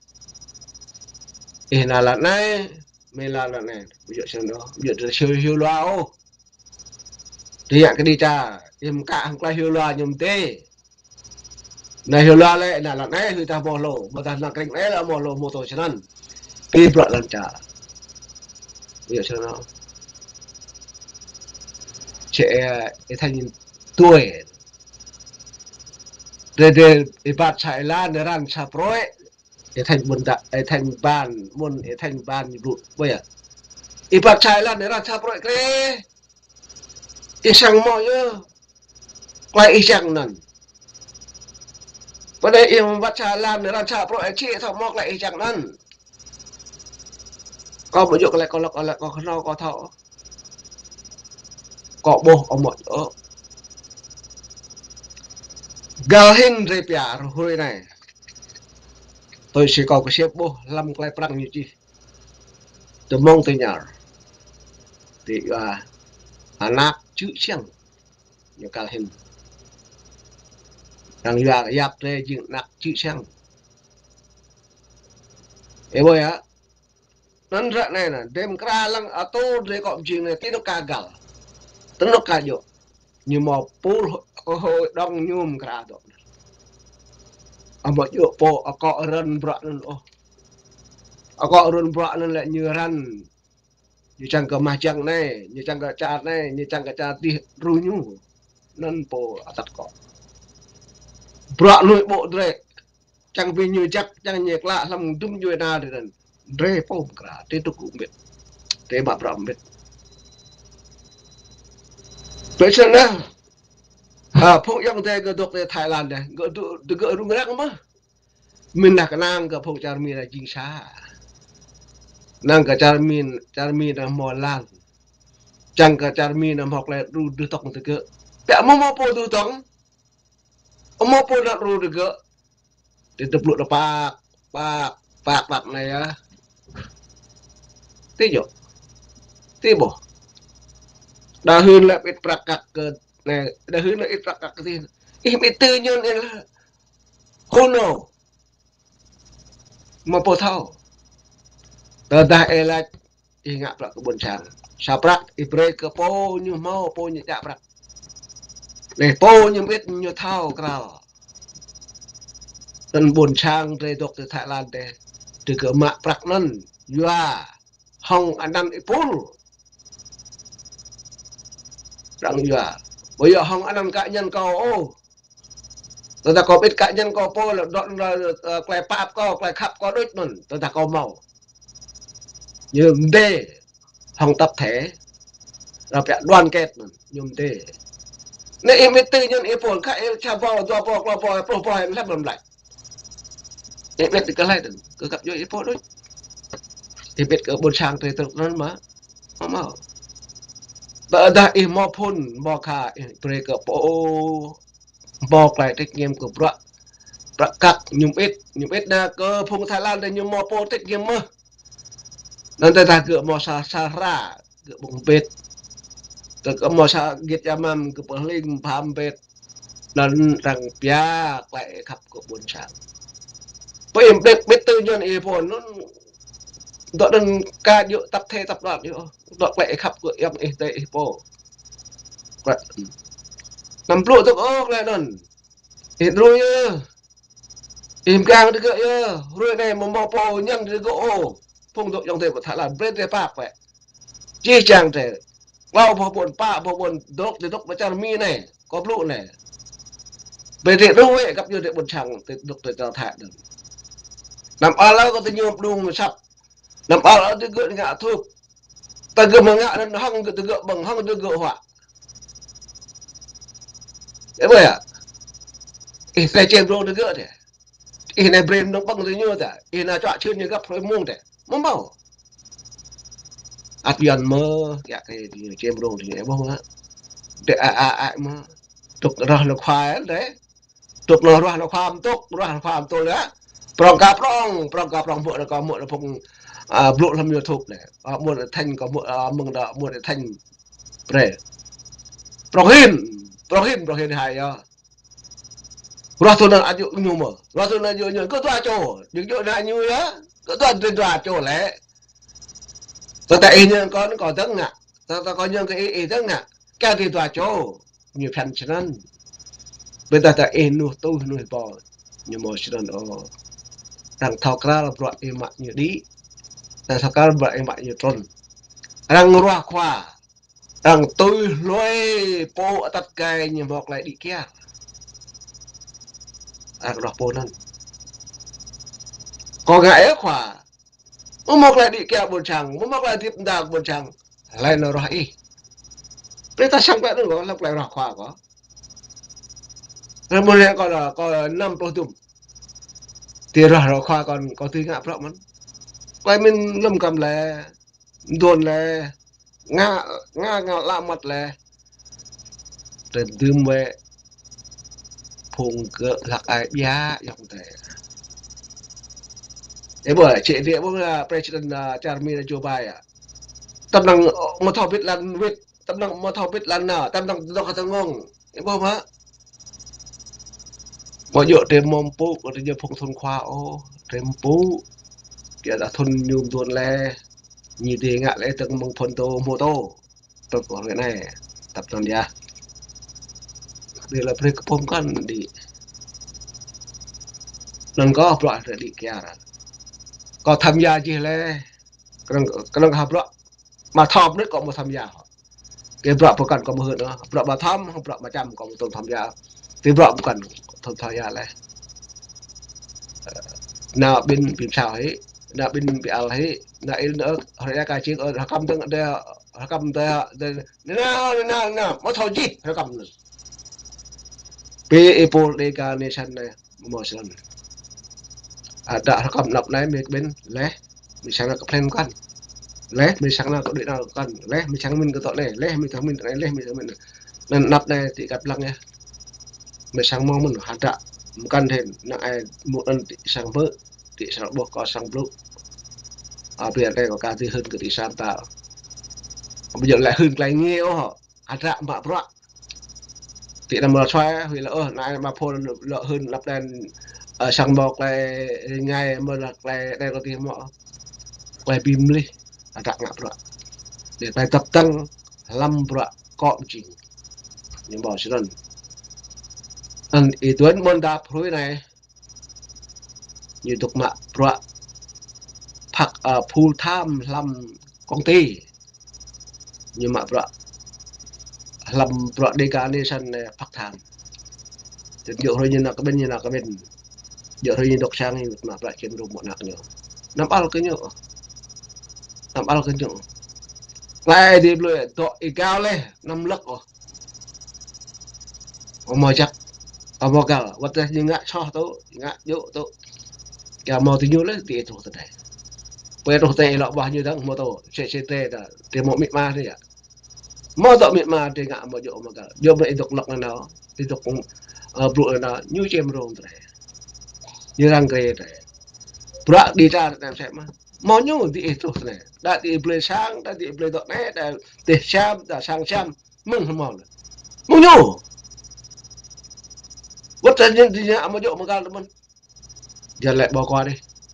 thì là lần này mình là lần này bây giờ xem đó bây giờ siêu siêu loa ô thì cái đi cha em cả không phải hiu loa nhầm tê này hiu loa lại là lần này người ta bỏ lỗ mà ta là cảnh này là bỏ lỗ một tổ cho nên đi bận lần trả bây giờ xem nó trẻ thành tuổi để để để bắt chạy lan để ran chạp rồi để thành buồn đã để thành bàn buồn để thành bàn rụt bây giờ để bắt chạy lan để ran chạp rồi cái isang mo nhá quay isang nần vấn đề im bắt chạy lan để ran chạp rồi chị thọ mọc lại isang nần có một dụng lại có là có lại có nó có thọ có bộ ở một chỗ gà hình rệp giả hồi này tôi sẽ có cái xếp bộ làm cái prang như chi tôi mong tôi nhờ thì là anak chữ siang như cả hình đang là giáp đây dựng nạc chữ siang ấy bây á nên ra này nè đêm ra lăng ở tô để gọn chuyện này tí nó ca gạo tính nó ca dụ như một pul hồi đông nhôm cả đó ở một chỗ po ở cọ run bọt nên ô ở cọ run bọt nên lại như run như chẳng có mà chẳng này như chẳng có chả này như chẳng có chả đi ru nhu nên po ở tất cọ bọt nội bộ đấy chẳng vì như chắc chẳng nhiệt lạ làm đúng như na thì nên rê po cả thế tôi cũng biết thế bà bọt biết vậy sao nè à phong yang thế cái độc tại Thái Lan này cái cái cái rung rác mà mình là cái nam cái phong char mi là chính xác nàng cái char mi char mi là mò lan chẳng cái char mi là học lại ru du tóc một cái bẻ mò mò po du tóc mò po là ru được cái để tập luyện là pa pa pa pa này á thế nhở thế bỏ đã hơn là biết prakak cái này đã hơn là ít prakak cái gì im ít tư nhân là kono mà po thao tờ đại là ingat prak kebun chang saprak ibre ke po như mau po như dạ prak để po như biết như thao cao tân buồn chang để đọc từ Thái Lan để từ cái mạ prak năn yua hong anan ipul rằng yua bây giờ hong anan cá nhân cầu ô tôi ta có biết cá nhân có po là đoạn là quay pap có quay khắp có đứt mình tôi ta có màu nhường đê hòng tập thể là phải đoàn kết nhường đê nếu em biết tư nhân em phồn khác em cha vò do vò vò vò vò vò em lắp làm lại em biết cái này đừng cứ gặp vô em phồn đấy em biết cái bốn sang thì tự nó mà không mà đỡ đã em mò phun mò khà pre cái po bọc lại trách nhiệm của bậc bậc các nhung ít nhung ít na cơ phong Thái Lan để nhung mò po trách nhiệm mơ nanti tak ke mò sa sara ke bung pet ke mò sa git yamam ke peling paham pet dan rang pia lại khắp của buôn sáng bởi em biết biết tư nhân y phồn nó đợi đừng ca dự tập thể tập đoàn nữa đợi lại khắp của em y tế y phồn nằm lộ thức ốc lại đần ít rồi ơ im càng được ơ rồi này mà mò po nhân được ô phong độ trong thể của thái là bên thế pháp vậy chi chàng thể vào phò buồn pa phò buồn đốc thì đốc mà cha mi này có lộ này về thế đâu vậy gặp như thế buồn chẳng thì đốc thì tao thả được nằm ở lâu có tình yêu đùng sập nằm ở lâu thì gỡ ngã thuốc ta gỡ mà ngã nó hăng từ gỡ bằng hăng từ gỡ hỏa thế vậy à ít này trên rồi được gỡ thế ít này brain nó bằng từ nhiêu thế ít này chọn chưa như gặp phải muông thế muốn bảo ắt dần mơ dạ cái trên rồi thì em không á để à à à mà tục rồi nó khoai đấy tục nó rồi nó khoam tục rồi nó khoam tôi đấy prong cà prong prong cà prong muộn là có muộn là phong à muộn làm YouTube này muộn là thành có muộn mừng đó muộn là thành pre prong hin prong hin prong hin hay à rồi tôi nói anh dụ nhiều mà rồi tôi nói nhiều nhiều cứ toa chỗ đừng chỗ này như á cứ toa trên toa chỗ lẽ tôi tại nhân có nó còn tức nè tôi tôi có nhân cái ý tức nè cái thì toa chỗ nhiều phần cho nên bây giờ tại in nuôi tôi nuôi bò nhưng mà cho nên rằng thao ra là loại em mạnh như đi rằng thao ra là loại em mạnh như tròn rằng roa khoa rằng tôi lôi po tất cả những vật lại đi kia à đó po nên có gái khoa muốn một lại đi kia buồn chẳng muốn một lại tiếp đào buồn chẳng lại nó rồi ý bây ta sang vậy nó làm lại roa khoa có rồi một lại còn là còn năm pro tùm thì rồi roa khoa còn có thứ ngã rõ mất quay mình lâm cầm là đồn là nga nga nga làm mặt là trên tư mẹ phùng cỡ lạc ai bia dòng thế thế bởi chị địa bố là president Jeremy Joe Biden tâm năng một thao biết lan viết tâm năng một thao biết lan nào tâm năng đọc hạt ngon thế bố má mọi dựa trên mồm pu của trên phong thôn khoa ô trên pu kia đã thôn nhung tuần le như thế ngạ lẽ từng mong phun tô mô tô tôi có cái này tập làm ra đây là break phong kan đi lần có loại để đi kia rồi có tham gia gì lẽ cần cần học loại mà thọp nữa có một tham gia cái loại phong kan có một hơn nữa loại mà tham không loại mà chăm có một tuần tham gia thì loại phong kan tham gia lẽ nào bên bên sao ấy nào bên bị al ấy nào in nữa hồi ra cái chuyện ở cầm từng đây cầm đây nào nào nào mà thôi gì cầm nữa people legal nation này motion ada cầm nộp này mình bên lẽ mình sang là plan con lẽ mình sang là có định nào con lẽ mình sang mình có tội này lẽ mình thằng mình này lẽ mình mình nên nộp này thì gặp lăng nha mình sang mong mình hạt trả cần thêm nãy ai một lần sang bớt thì sang buộc có sang blue ở biển đây có cá gì hơn cái thì sang tạo bây giờ lại hơn lại nhiều họ hạt trả mà bro thì là mà xoay vì là ơ này mà phone lợ hơn lắp đèn ở sang bọc này ngay mà là này đây có tiền mọ quay pin đi hạt trả ngã bro để bài tập tăng năm bro cọm chỉnh nhưng bỏ sẽ lần anh ý tuấn môn đạp khối này như tục mạ bro phạt ở full time làm công ty nhưng mà bro làm bro đi cả nation này phạt time thì dựa thôi như là cái bên như là cái bên dựa thôi như độc sang như mà lại kiếm được một nặng nhiều năm bao cái nhựa năm bao cái nhựa lại đi luyện tội cao lên năm lắc rồi mà chắc ở một cái vật như ngã cho tôi ngã dỗ tôi cả màu thì nhiều lấy tiền thuộc này bây giờ tệ lọ bao nhiêu tháng mô tô sẽ sẽ tệ là tiền một mịt ma thế ạ mô tô mịt ma thì ngã một dỗ mà cả vô vậy độc lộc nào thì độc ở bụi nó như chém rồng thế như răng cây thế bữa đi ra làm xem mà món nhung thì ít thôi này đã thì bơi sang đã thì bơi đọt này đã để xem đã sang xem mừng không mòn mong nhung vất chân nhân thì nhá mà chỗ mà gal teman giờ lại bỏ qua đi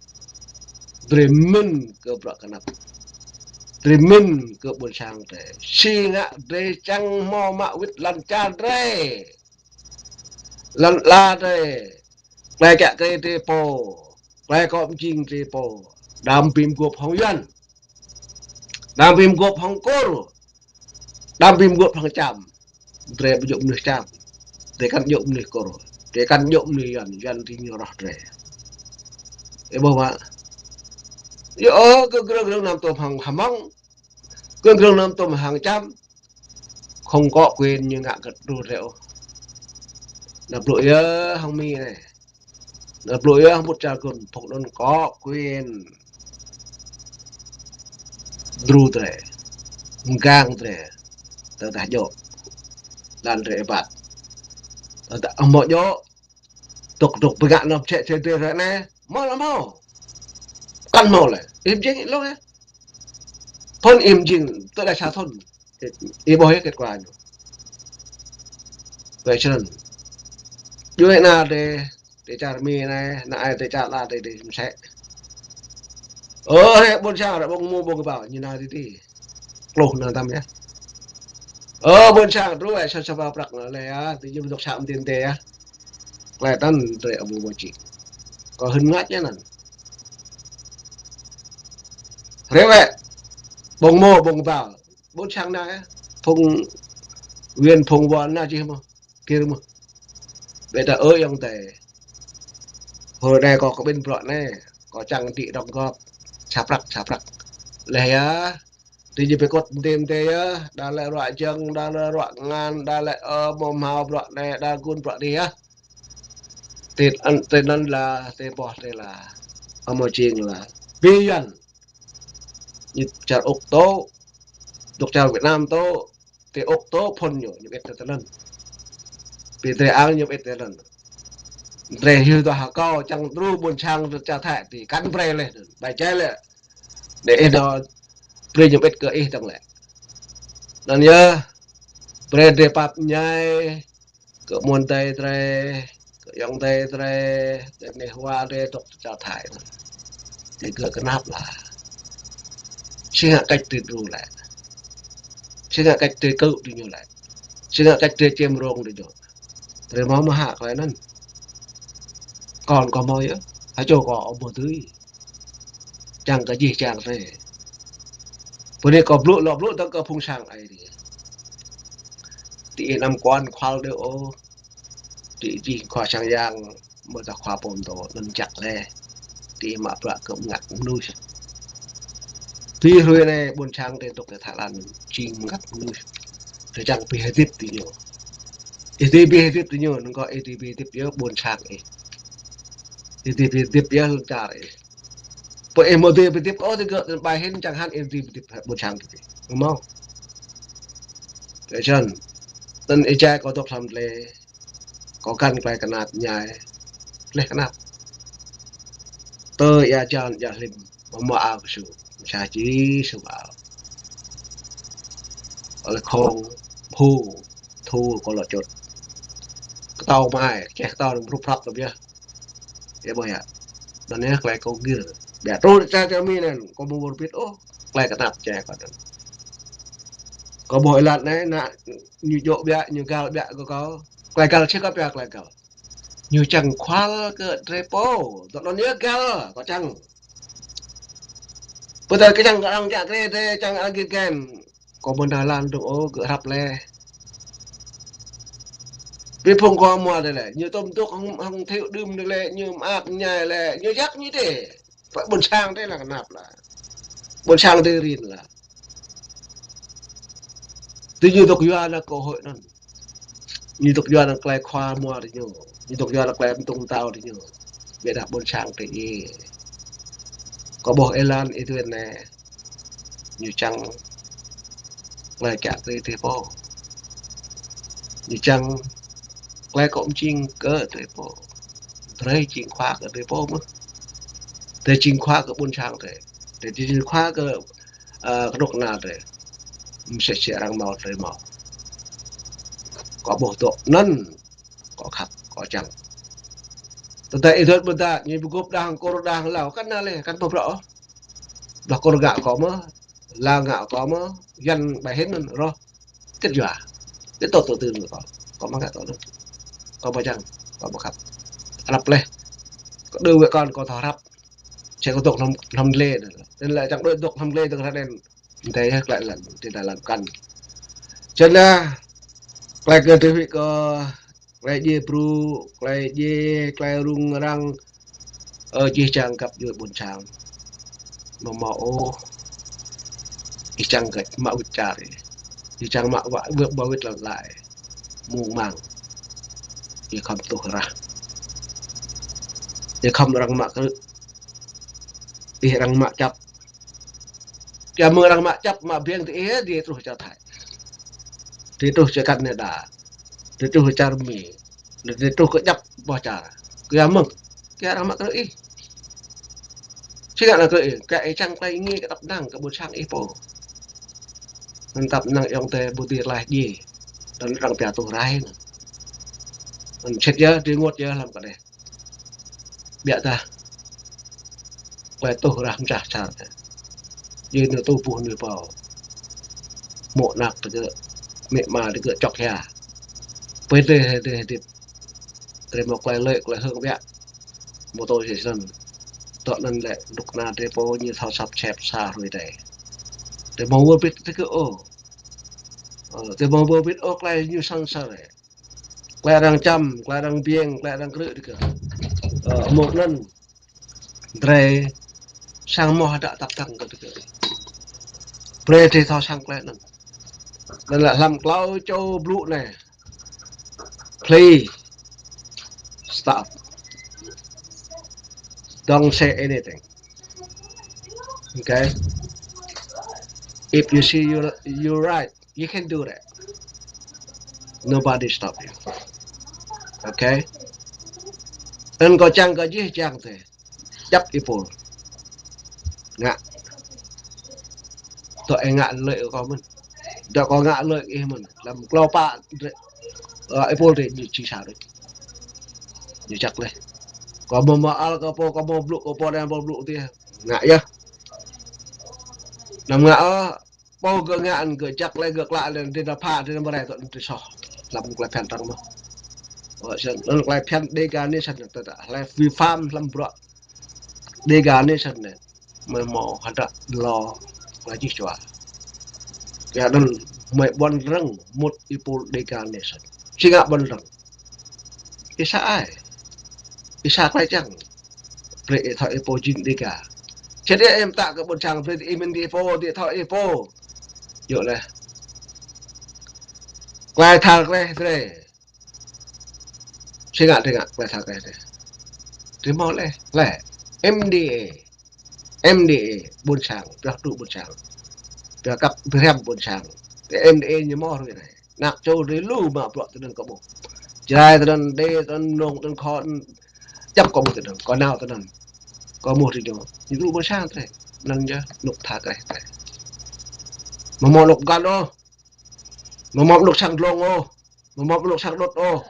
Dreamin ke brak kenap Dreamin ke bun sang te singa de chang mo ma wit lan cha re lan la de lại cả cái te po lại có ching te po đam pim gộp hong yan đam pim gộp hong kor đam pim gộp hong cham tre dụng nước cham để căn dụng nước kor để căn dụng nước yan yan thì nhiều rot re e bo ma yo cái cái cái nam tôm hàng hàm măng cái cái nam tôm hàng trăm không có quyền như ngạ gật đồ rượu đập lụi không mi này đập lụi một trà cồn phục nó có quyền đu tre gang tre tờ ta dỗ đàn tre bạt tờ ta mọi chỗ tục tục với gạn nộp chạy trên tiền này mau lắm mau căn màu này im chính lúc ấy thôn im chính tôi là xã thôn im bao hết kết quả vậy cho nên như vậy nào để để trả mì này lại để trả là để để sẽ ờ hệ bốn sao đã bông mua bông bảo như nào thì thì lột nào tâm nhé ờ bốn sao rồi sao sao vào bạc là này thì dùng độc sạm tiền tệ lại tân để ở bộ chỉ có hơn ngắt nhé nè thế vậy bông mua bông bảo bốn sang này phùng viên phùng vòn là gì mà kia mà bây giờ ơi ông tề hồi này có có bên bọn này có chẳng trị đóng góp sạp rắc sạp rắc lẽ á thì chỉ phải cột tiền tê á đã lại loại chân đã lại loại ngàn đã lại ở mồm hào bọn này đã cuốn bọn đi á tiền ăn tiền ăn là tiền bọt đây là ở một chuyện là vi dân như chợ ốc tố tục chào Việt Nam tố thì ốc tố phun nhiều những cái tên lần vì thế ăn nhiều cái tên lần để hiểu tòa hạ cao chẳng ru buồn sang trả thẻ thì cắn bre lên bài chơi lên để nó bre nhiều ít cơ ít trong lại nên nhớ bre để bắp nhai cỡ muôn tay tre cỡ dòng tay tre để này hoa để tục trả thẻ thì cỡ cái nắp là xin hạ cách tuyệt ru lại xin hạ cách tuyệt cự thì nhiều lại xin hạ cách tuyệt chiêm rong thì nhiều rồi máu mà hạ cái nên còn có mồi á hãy cho có một thứ chẳng cái gì chẳng về bữa nay có lụa lọp lụa tao có phun sang ấy thì thì năm quan khoa đều thì gì khoa sang giang mà ta khoa bồn tổ nên chặt lẽ thì mà bạ cũng ngặt nuôi tuy rồi này buồn sang đến tục để thả lan chim ngặt nuôi thì chẳng bị hết tiếp thì nhiều a tê pê hết tiếp thì nhiều nó có a tê pê tiếp nhớ buồn sang ấy thì tiếp tiếp nhớ trả đấy bởi em một tiếp tiếp có thì gỡ bài hết chẳng hạn em tiếp tiếp buồn sang thì đúng không để chân tân ấy trai có tập làm lệ có căn cái cái nát nhai lệ cái nát tôi ya chan ya lim mà áo su sa chỉ su áo ở là không thu thu có là chốt tàu mai cái tàu nó rút rắp rồi nhá thế bây giờ nó nhớ lại câu kia để tôi ra cho mi này có mua biết ô lại cái nạp trẻ còn có bội lặn đấy nè như chỗ bẹ như cao bẹ có có lại cao chết có bẹ lại cao như chẳng khoa cái repo nó nhớ cao có chẳng bây giờ cái chẳng đang chả cái thế chẳng ăn kia kem có bên Đài Loan được ô cửa hấp le vì phong qua mua đây này như tôm tuốc không không thiếu đơm được lệ như áp nhài lệ như chắc như thế phải buồn sang thế là cái nạp là buồn sang thế riêng là tuy nhiên tục doa là cơ hội đó như tục doa là cái khoa mua thì nhiều như tục doa là cái tung tao thì nhiều để đặt buồn sang thì có bộ Elan ý thuyền này như chăng lại cả cái thế phố như chăng quay cũng chinh cỡ tới bộ thấy chinh khoa cỡ tới bộ mà tới chinh khoa cỡ bốn trang thế để chinh khoa cỡ cái độc nào thế sẽ sẽ rằng màu tới màu có bộ tổ nân có khắc có chẳng tetapi itu betul ni buku dah kor dah lau kan nale kan pebro dah kor gak có mơ la gak có mơ dân bài hết rồi kết quả cái tổ tổ tư nữa có có mang cái tổ được có bao chẳng có bao khắp lập lên có đưa với con có thọ rắp sẽ có tục làm làm lê nên là chẳng đôi tục làm lê được ra đen thấy lại là thì là làm căn cho nên lại cái thứ có lại gì pru lại gì lại rung răng ở chỉ chẳng gặp được buồn chàng mà mẫu chỉ chẳng cái mạo trà thì chỉ chẳng mạo vãi vượt bao vết lại muôn màng thì không tụ ra thì không răng mạ cứ thì răng mạ chấp cái mưa răng mạ chấp mà biếng thì ấy thì tôi cho thải thì tôi sẽ cắt này đã thì tôi cho mì thì tôi cứ chấp bao trà cái mừng cái răng mạ cứ ý chứ là cái cái trang tay nghe cái tập năng cái bộ trang ipo mình tập năng ông tề bù tiệt lại gì dan răng bia tu rai mình chết nhớ đi ngột nhớ làm cái này bịa ra quay tu ra không trả trả như nó tu buồn người bảo mộ nạc từ cái mẹ mà từ cái chọc nhà bên đây thì thì thì một quay lợi quay hơn bịa một tôi sẽ dần tọa nên lại đục na để bao nhiêu thao sập chẹp xa rồi đấy để mong vừa biết cái ô để mong vừa biết ô quay như sang sao này quay đang chăm quay đang biếng quay đang cự được một lần để sang mò đã tập tăng cái được pre thì thao sang quay lần nên là làm cloud cho blue này please stop don't say anything okay if you see you you're right you can do that nobody stop you okay nên có chăng có gì chăng thì chấp ipo ngạ tội ngạ lợi của mình đã có ngạ lợi ý mình làm lo bạn ipo thì chỉ sao đấy như chắc này có một mà al có po có một blue có po đen po blue thì ngạ nhá nằm ngạ po cái ngạ cái chắc lại ngược lại lên thì nó pha thì nó này tận thì sao làm một lại phèn trăng mà ở trên nó lại phèn đây cái này sẵn được ta lại vi phạm làm bro đây cái này sẵn này mà mỏ hạt đạn lo là chỉ cho cái đó mấy bọn răng một ipo đây cái này sẵn chỉ ngạ bọn răng cái sai cái sai phải chăng để thoại ipo chính đây cả thế đấy em tạo cái bọn chàng về thì mình đi ipo thì thoại ipo hiểu này quay thang này thế này suy ngạn thì ngạn quay thang này thế mau lẹ lẹ em đi em đi buôn sàng cho đủ buôn sàng cho cặp thêm buôn sàng để em đi như mò rồi này nạp châu đấy lù mà bọn tôi đừng có bộ trai tôi đừng đây tôi nông tôi khó chấp có một tôi có nào tôi đừng có một thì đâu những đủ buôn sàng thế nâng nhá lục thả cái này mà mò lục gan ô mà mò lục sang lông ô mà mò lục sang đốt ô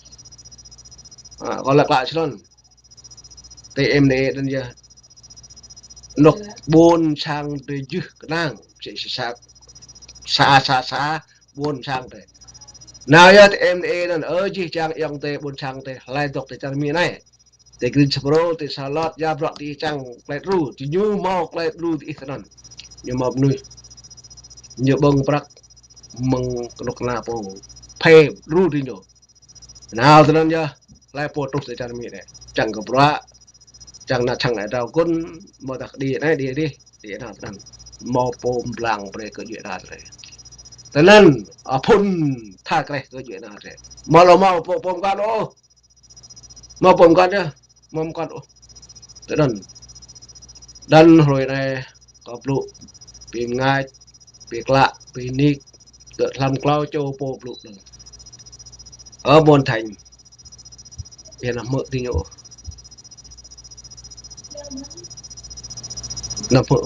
còn lạc lại luôn thì em này đơn giản lục buôn sang từ dư năng chỉ xa xa xa xa buôn sang thế nào giờ thì em này là ở chỉ trang yang tê buôn sang tê lại đọc tới trang miền này thì green pro thì salad ya bọt thì trang lại ru thì như mau lại ru thì thế nào như mập nuôi như bông bạc măng lục na po pay ru đi nhổ nào thế nào giờ lại po đọc tới trang miền này chẳng có bra chẳng là chẳng lại đâu quân mà đặc đi này đi đi đi nào thế nào mau pom blang về cái chuyện nào rồi thế nên ở phun tha cái cái chuyện nào rồi mà lo mau pom pom con ô mau pom con chứ mong con ô thế nên đan rồi này có blue tìm ngay việc lạ vì nick được làm cloud cho po blue ở Bồn Thành ya na mơ ti nhộ na mơ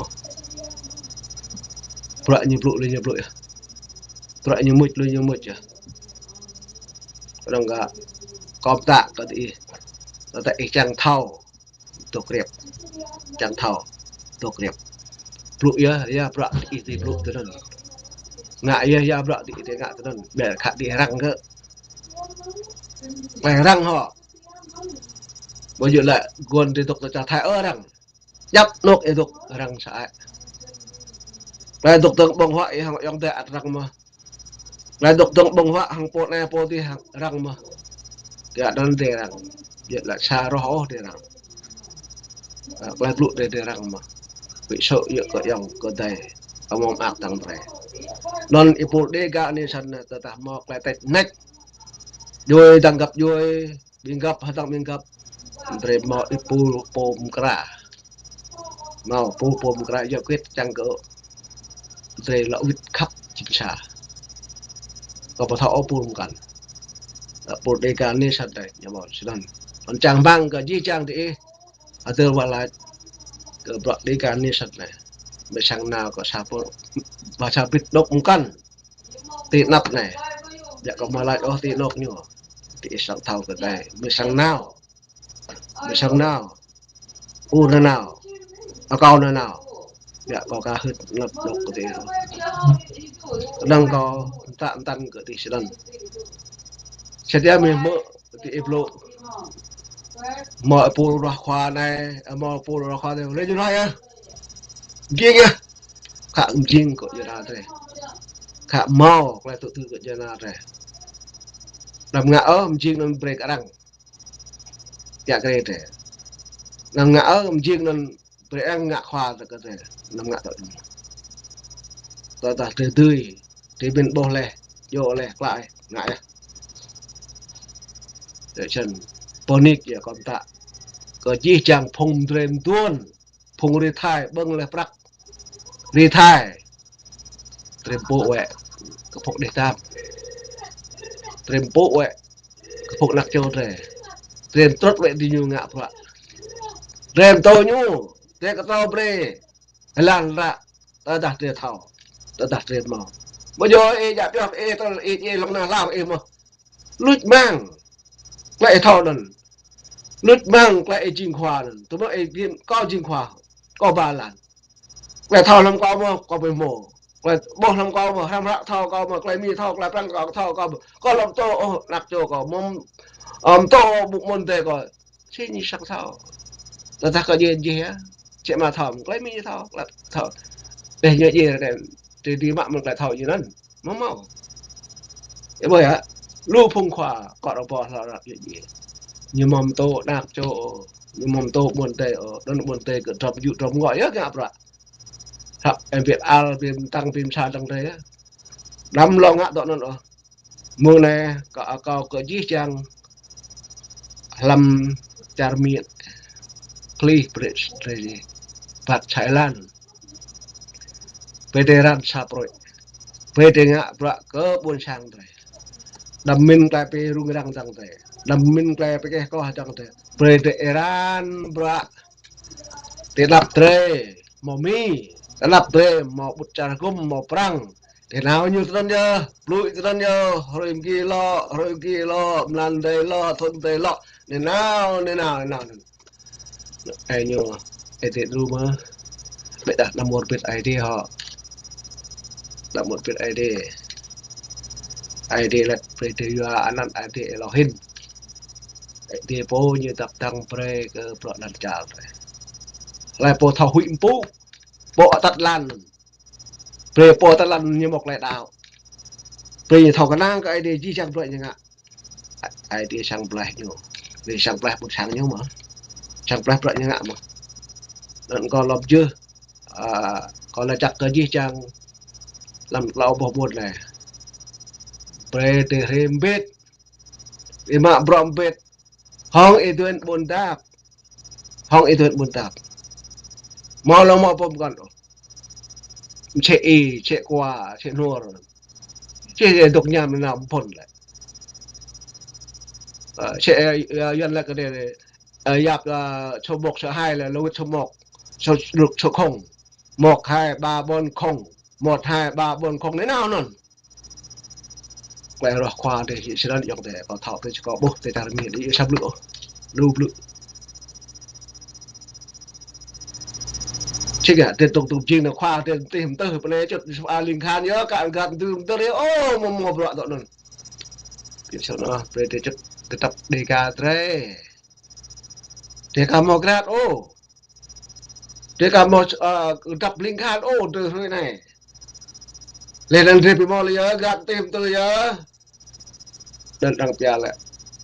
bra như blu lên như blu ya bra như mực lên như mực ya orang ga kom tak ka ti ta ik chang thau to krep chang thau to krep blu ya ya bra ti ti blu tu nan ngạ ya ya bra ti ti ngạ tu nan be kha ti răng ke mày răng họ bây giờ lại guồn thì tục là thái ở răng nhấp nốt thì tục răng sải lại tục tượng bông hoa hàng yang tệ răng mà lại tục tượng bông hoa hàng pot này pot thì hàng răng mà thì đơn đề răng giờ lại xa rõ đề răng lại lụt đề đề răng mà bị sợ giờ có yang có tay ông ông ác tăng tre non ipol đề gà này sân ta ta mọc lại tết nách rồi đang gặp rồi mình gặp hay đang mình gặp tre mọc ipol pom kra mau pom pom kra giờ quyết chẳng cỡ tre lậu vịt khắp chính xã có bảo thọ pomกันpol đề gà này sân đây nhà bảo sân còn chẳng băng cái gì chẳng thì ở từ vào lại cái bọt đề gà này sân này mấy sáng nào có sao và sao biết đốt căn tị nắp này dạ có mà lại ô tị nốt nhiều tị sáng thầu cái này mấy sáng nào mấy sáng nào u nào nào ở câu nào nào dạ có cả hết ngập đốt cái gì đang có tạm tăng cái tị sân sẽ ra mình mơ tị lộ mọi pol ra khoa này mọi pol ra khoa này lên cho nói á kia kia khả jing kok jana tre khả mau lại tự tư kok jana tre làm ngã ở jing non break arang ya cái tre làm ngã ở jing non break arang ngã khoa rồi cái tre làm ngã tội ta ta từ tươi thì bên bò lè vô lè lại ngã ya để chân ponic ya con ta có chi chàng phong tren tuôn phong re thai bưng lè prak đi thai tempo wẹ cái phục để tam tempo wẹ cái phục nặc châu rẻ rèn tốt wẹ đi nhu ngạ phạ rèn to nhu thế cái tao bre lan ra ta đặt rèn thảo ta đặt rèn màu bây giờ e dạ biết e tao e e lòng nào làm em mà lút mang lại thảo lần lút mang lại chinh khoa lần tôi nói e viên có chinh khoa có ba lần lại thao làm cao mà có bị mổ lại bò làm cao mà ham rạ thao cao mà lại mi thao lại tăng cao thao cao có làm to nặc cho có mông ẩm to bụng môn tề có chứ như sắc thao ta ta có gì gì á chị mà thao lại mi thao lại thao để như gì để để đi mạng mình lại thao gì đó máu máu thế bởi á lưu phong khỏa có đâu bò là gì gì như mầm to nặc cho như mầm to môn tề ở đó là môn tề cứ trồng dụ trồng gọi á gặp rồi em Việt Al phim tăng phim xa trong đấy đâm lo ngã tọa nó mưa này có có có gì chăng làm char miệng Cliff Bridge đây Bắc Thái Lan veteran saproi veteran bra ke buôn sang đây đâm minh cái pe rung răng răng đây đâm minh cái pe cái có răng đây veteran bra tiệt lập tre mò mi lập tre mò bút trà gom mò prang thế nào như thế nhá lụi thế nhá rồi kia lo rồi kia lo làm đây lo thôn đây lo thế nào thế nào thế nào ai nhớ ai thếรู้mà bây đặt là một biệt ai đi họ là một biệt ai đi ai đi là phải từ anh ai đi là hin ai đi po như tập tăng pre cái pro đặt chào rồi lại po thảo huyện pu po tắt lan pre po tắt lan như một lại đào pre như thảo cái nang cái ai đi chi chẳng vậy như ngạ ai đi sang plei nhiều đi sang plei một sáng nhau mà sang plei vậy như ngạ mà vẫn còn làm chưa à, còn là chắc cái gì chẳng làm lao bỏ buồn này pre để thêm bết để mà brom bết hong eduen buồn đáp hong eduen buồn đáp mau lo mau bom con chạy y chạy qua chạy nua rồi chạy để đục nhầm nào phun lại sẽ dân là cái này dạp số một số hai là lối số một số được số không một hai ba bốn không một hai ba bốn không thế nào nữa quay rồi khoa để sẽ là dùng để có thảo để có bốc để ta miễn đi sắp lửa lưu lự chứ cả tiền tục tục chiên là khoa tiền tìm từ bên này chút à linh khan nhớ cả gần từ từ đấy ô một một đoạn đoạn rồi tiếp sau đó về để chút để tập đề ca đấy để cả một grad ô để cả một tập linh khan ô từ nơi này lên lên thêm một nhớ gần tìm từ nhớ dan đang piala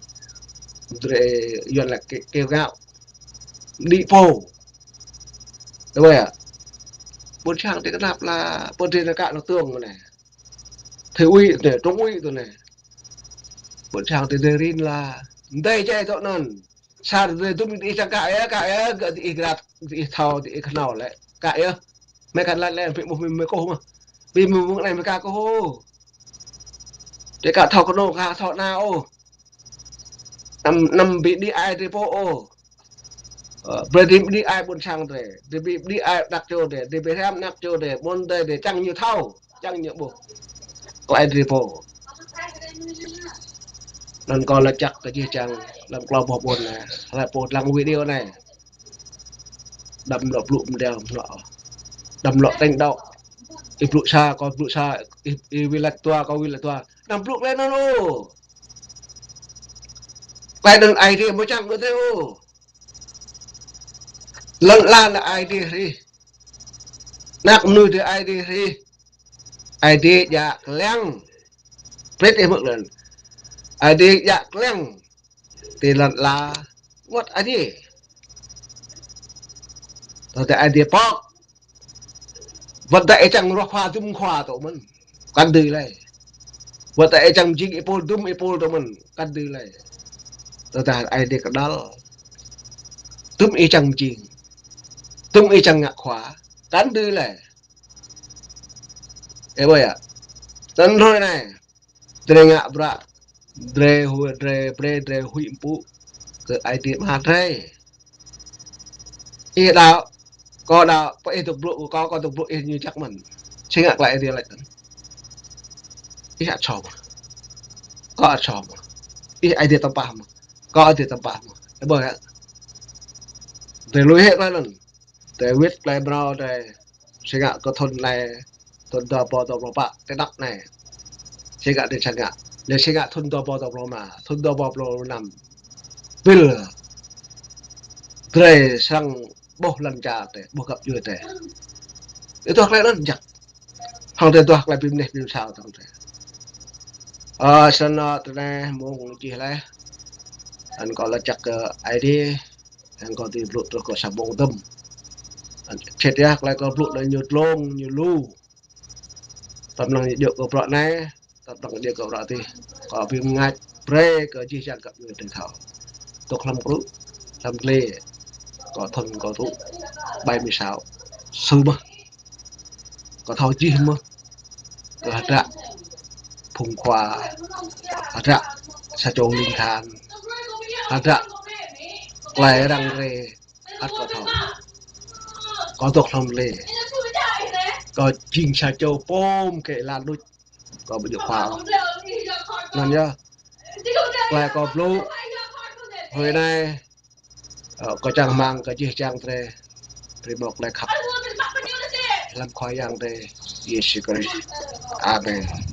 để yon là cái kêu gạo đi phô đúng rồi ạ bốn trang thì cái nạp là bốn trên là cạn nó tường rồi này thế uy để trống uy rồi này bốn trang thì derin là đây chơi chỗ nần sao rồi tôi mình đi sang cãi á cãi á cái gì gạt gì thao thì cái nào lại cãi á mấy cái lại lên một mình mới cô mà vì mình muốn này mới ca cô để cả thao con nô cả thọ nào năm năm bị đi ai thì phố về đi đi ai buôn sang để để bị đi ai đặt cho để để bị em đặt cho để buôn để để trăng như thau trăng như bộ lại thì phố lần còn là chắc cái gì chẳng làm cloud bỏ buồn này là một lần video này đầm lọp lụm đèo nọ đầm lọp đánh đậu ít lụm xa còn lụm xa ít vi lạch toa có vi lạch toa đầm lụm lên nó luôn quay đừng ai thì mới chẳng nữa thế ô lần la là ai đi đi nạc nuôi thì ai đi đi ai đi dạ leng biết em một lần ai đi dạ leng thì lần là what ai đi rồi thì ai đi bóc vật đại chẳng lo khoa tung khoa tổ mình căn từ này vật đại chẳng chính ipol tung ipol tổ mình căn từ này rồi thì ai đi cái đó tung y chẳng chính tung y chẳng ngạ khóa căn từ này em ơi ạ tân thôi này dre ngạ bra dre hu dre pre dre hui pu cái ai tiệm hạt đây y đạo có đạo có y tục lụ có có tục lụ y như chắc mình xin ngạc lại thì lại y hạt chòm có hạt chòm y ai tiệm tâm bàm có ai tiệm tâm bàm em ơi ạ để lùi hết lại lần để viết lại bao để xin ngạc có thôn này thôn đò bò đò bò bạ cái đắp này xin ngạc để chẳng ngạc để xin ngạc thôn đò bò đò bò mà thôn đò bò bò nằm vil dre sang bố lần trà để bố gặp vừa để để tôi lại rất chặt không thể tôi lại phim này phim sao không thể ờ sân nọ từ này muốn chỉ là anh có là chặt ai đi anh có tìm lụt rồi có sắm bông tâm chết ra lại có lụt là nhiều lông nhiều lu tầm lòng điệu của bọn này tầm lòng điệu của bọn thì có phim ngay pre có chi chẳng gặp người tình thảo tôi làm group làm lê có thân có thụ bảy mươi sáu sư mà có thao chi mà có hạt rạ phùng khoa hạt rạ sa châu linh than hạt rạ lại răng rê hạt có thao có tục làm lê có chinh sa châu bom kệ lan đôi có bây giờ khoa làm nhá lại có blue hồi nay có chẳng mang cái gì chẳng thế thì một lại khắp làm khoai yang thế Yesus Christ Amen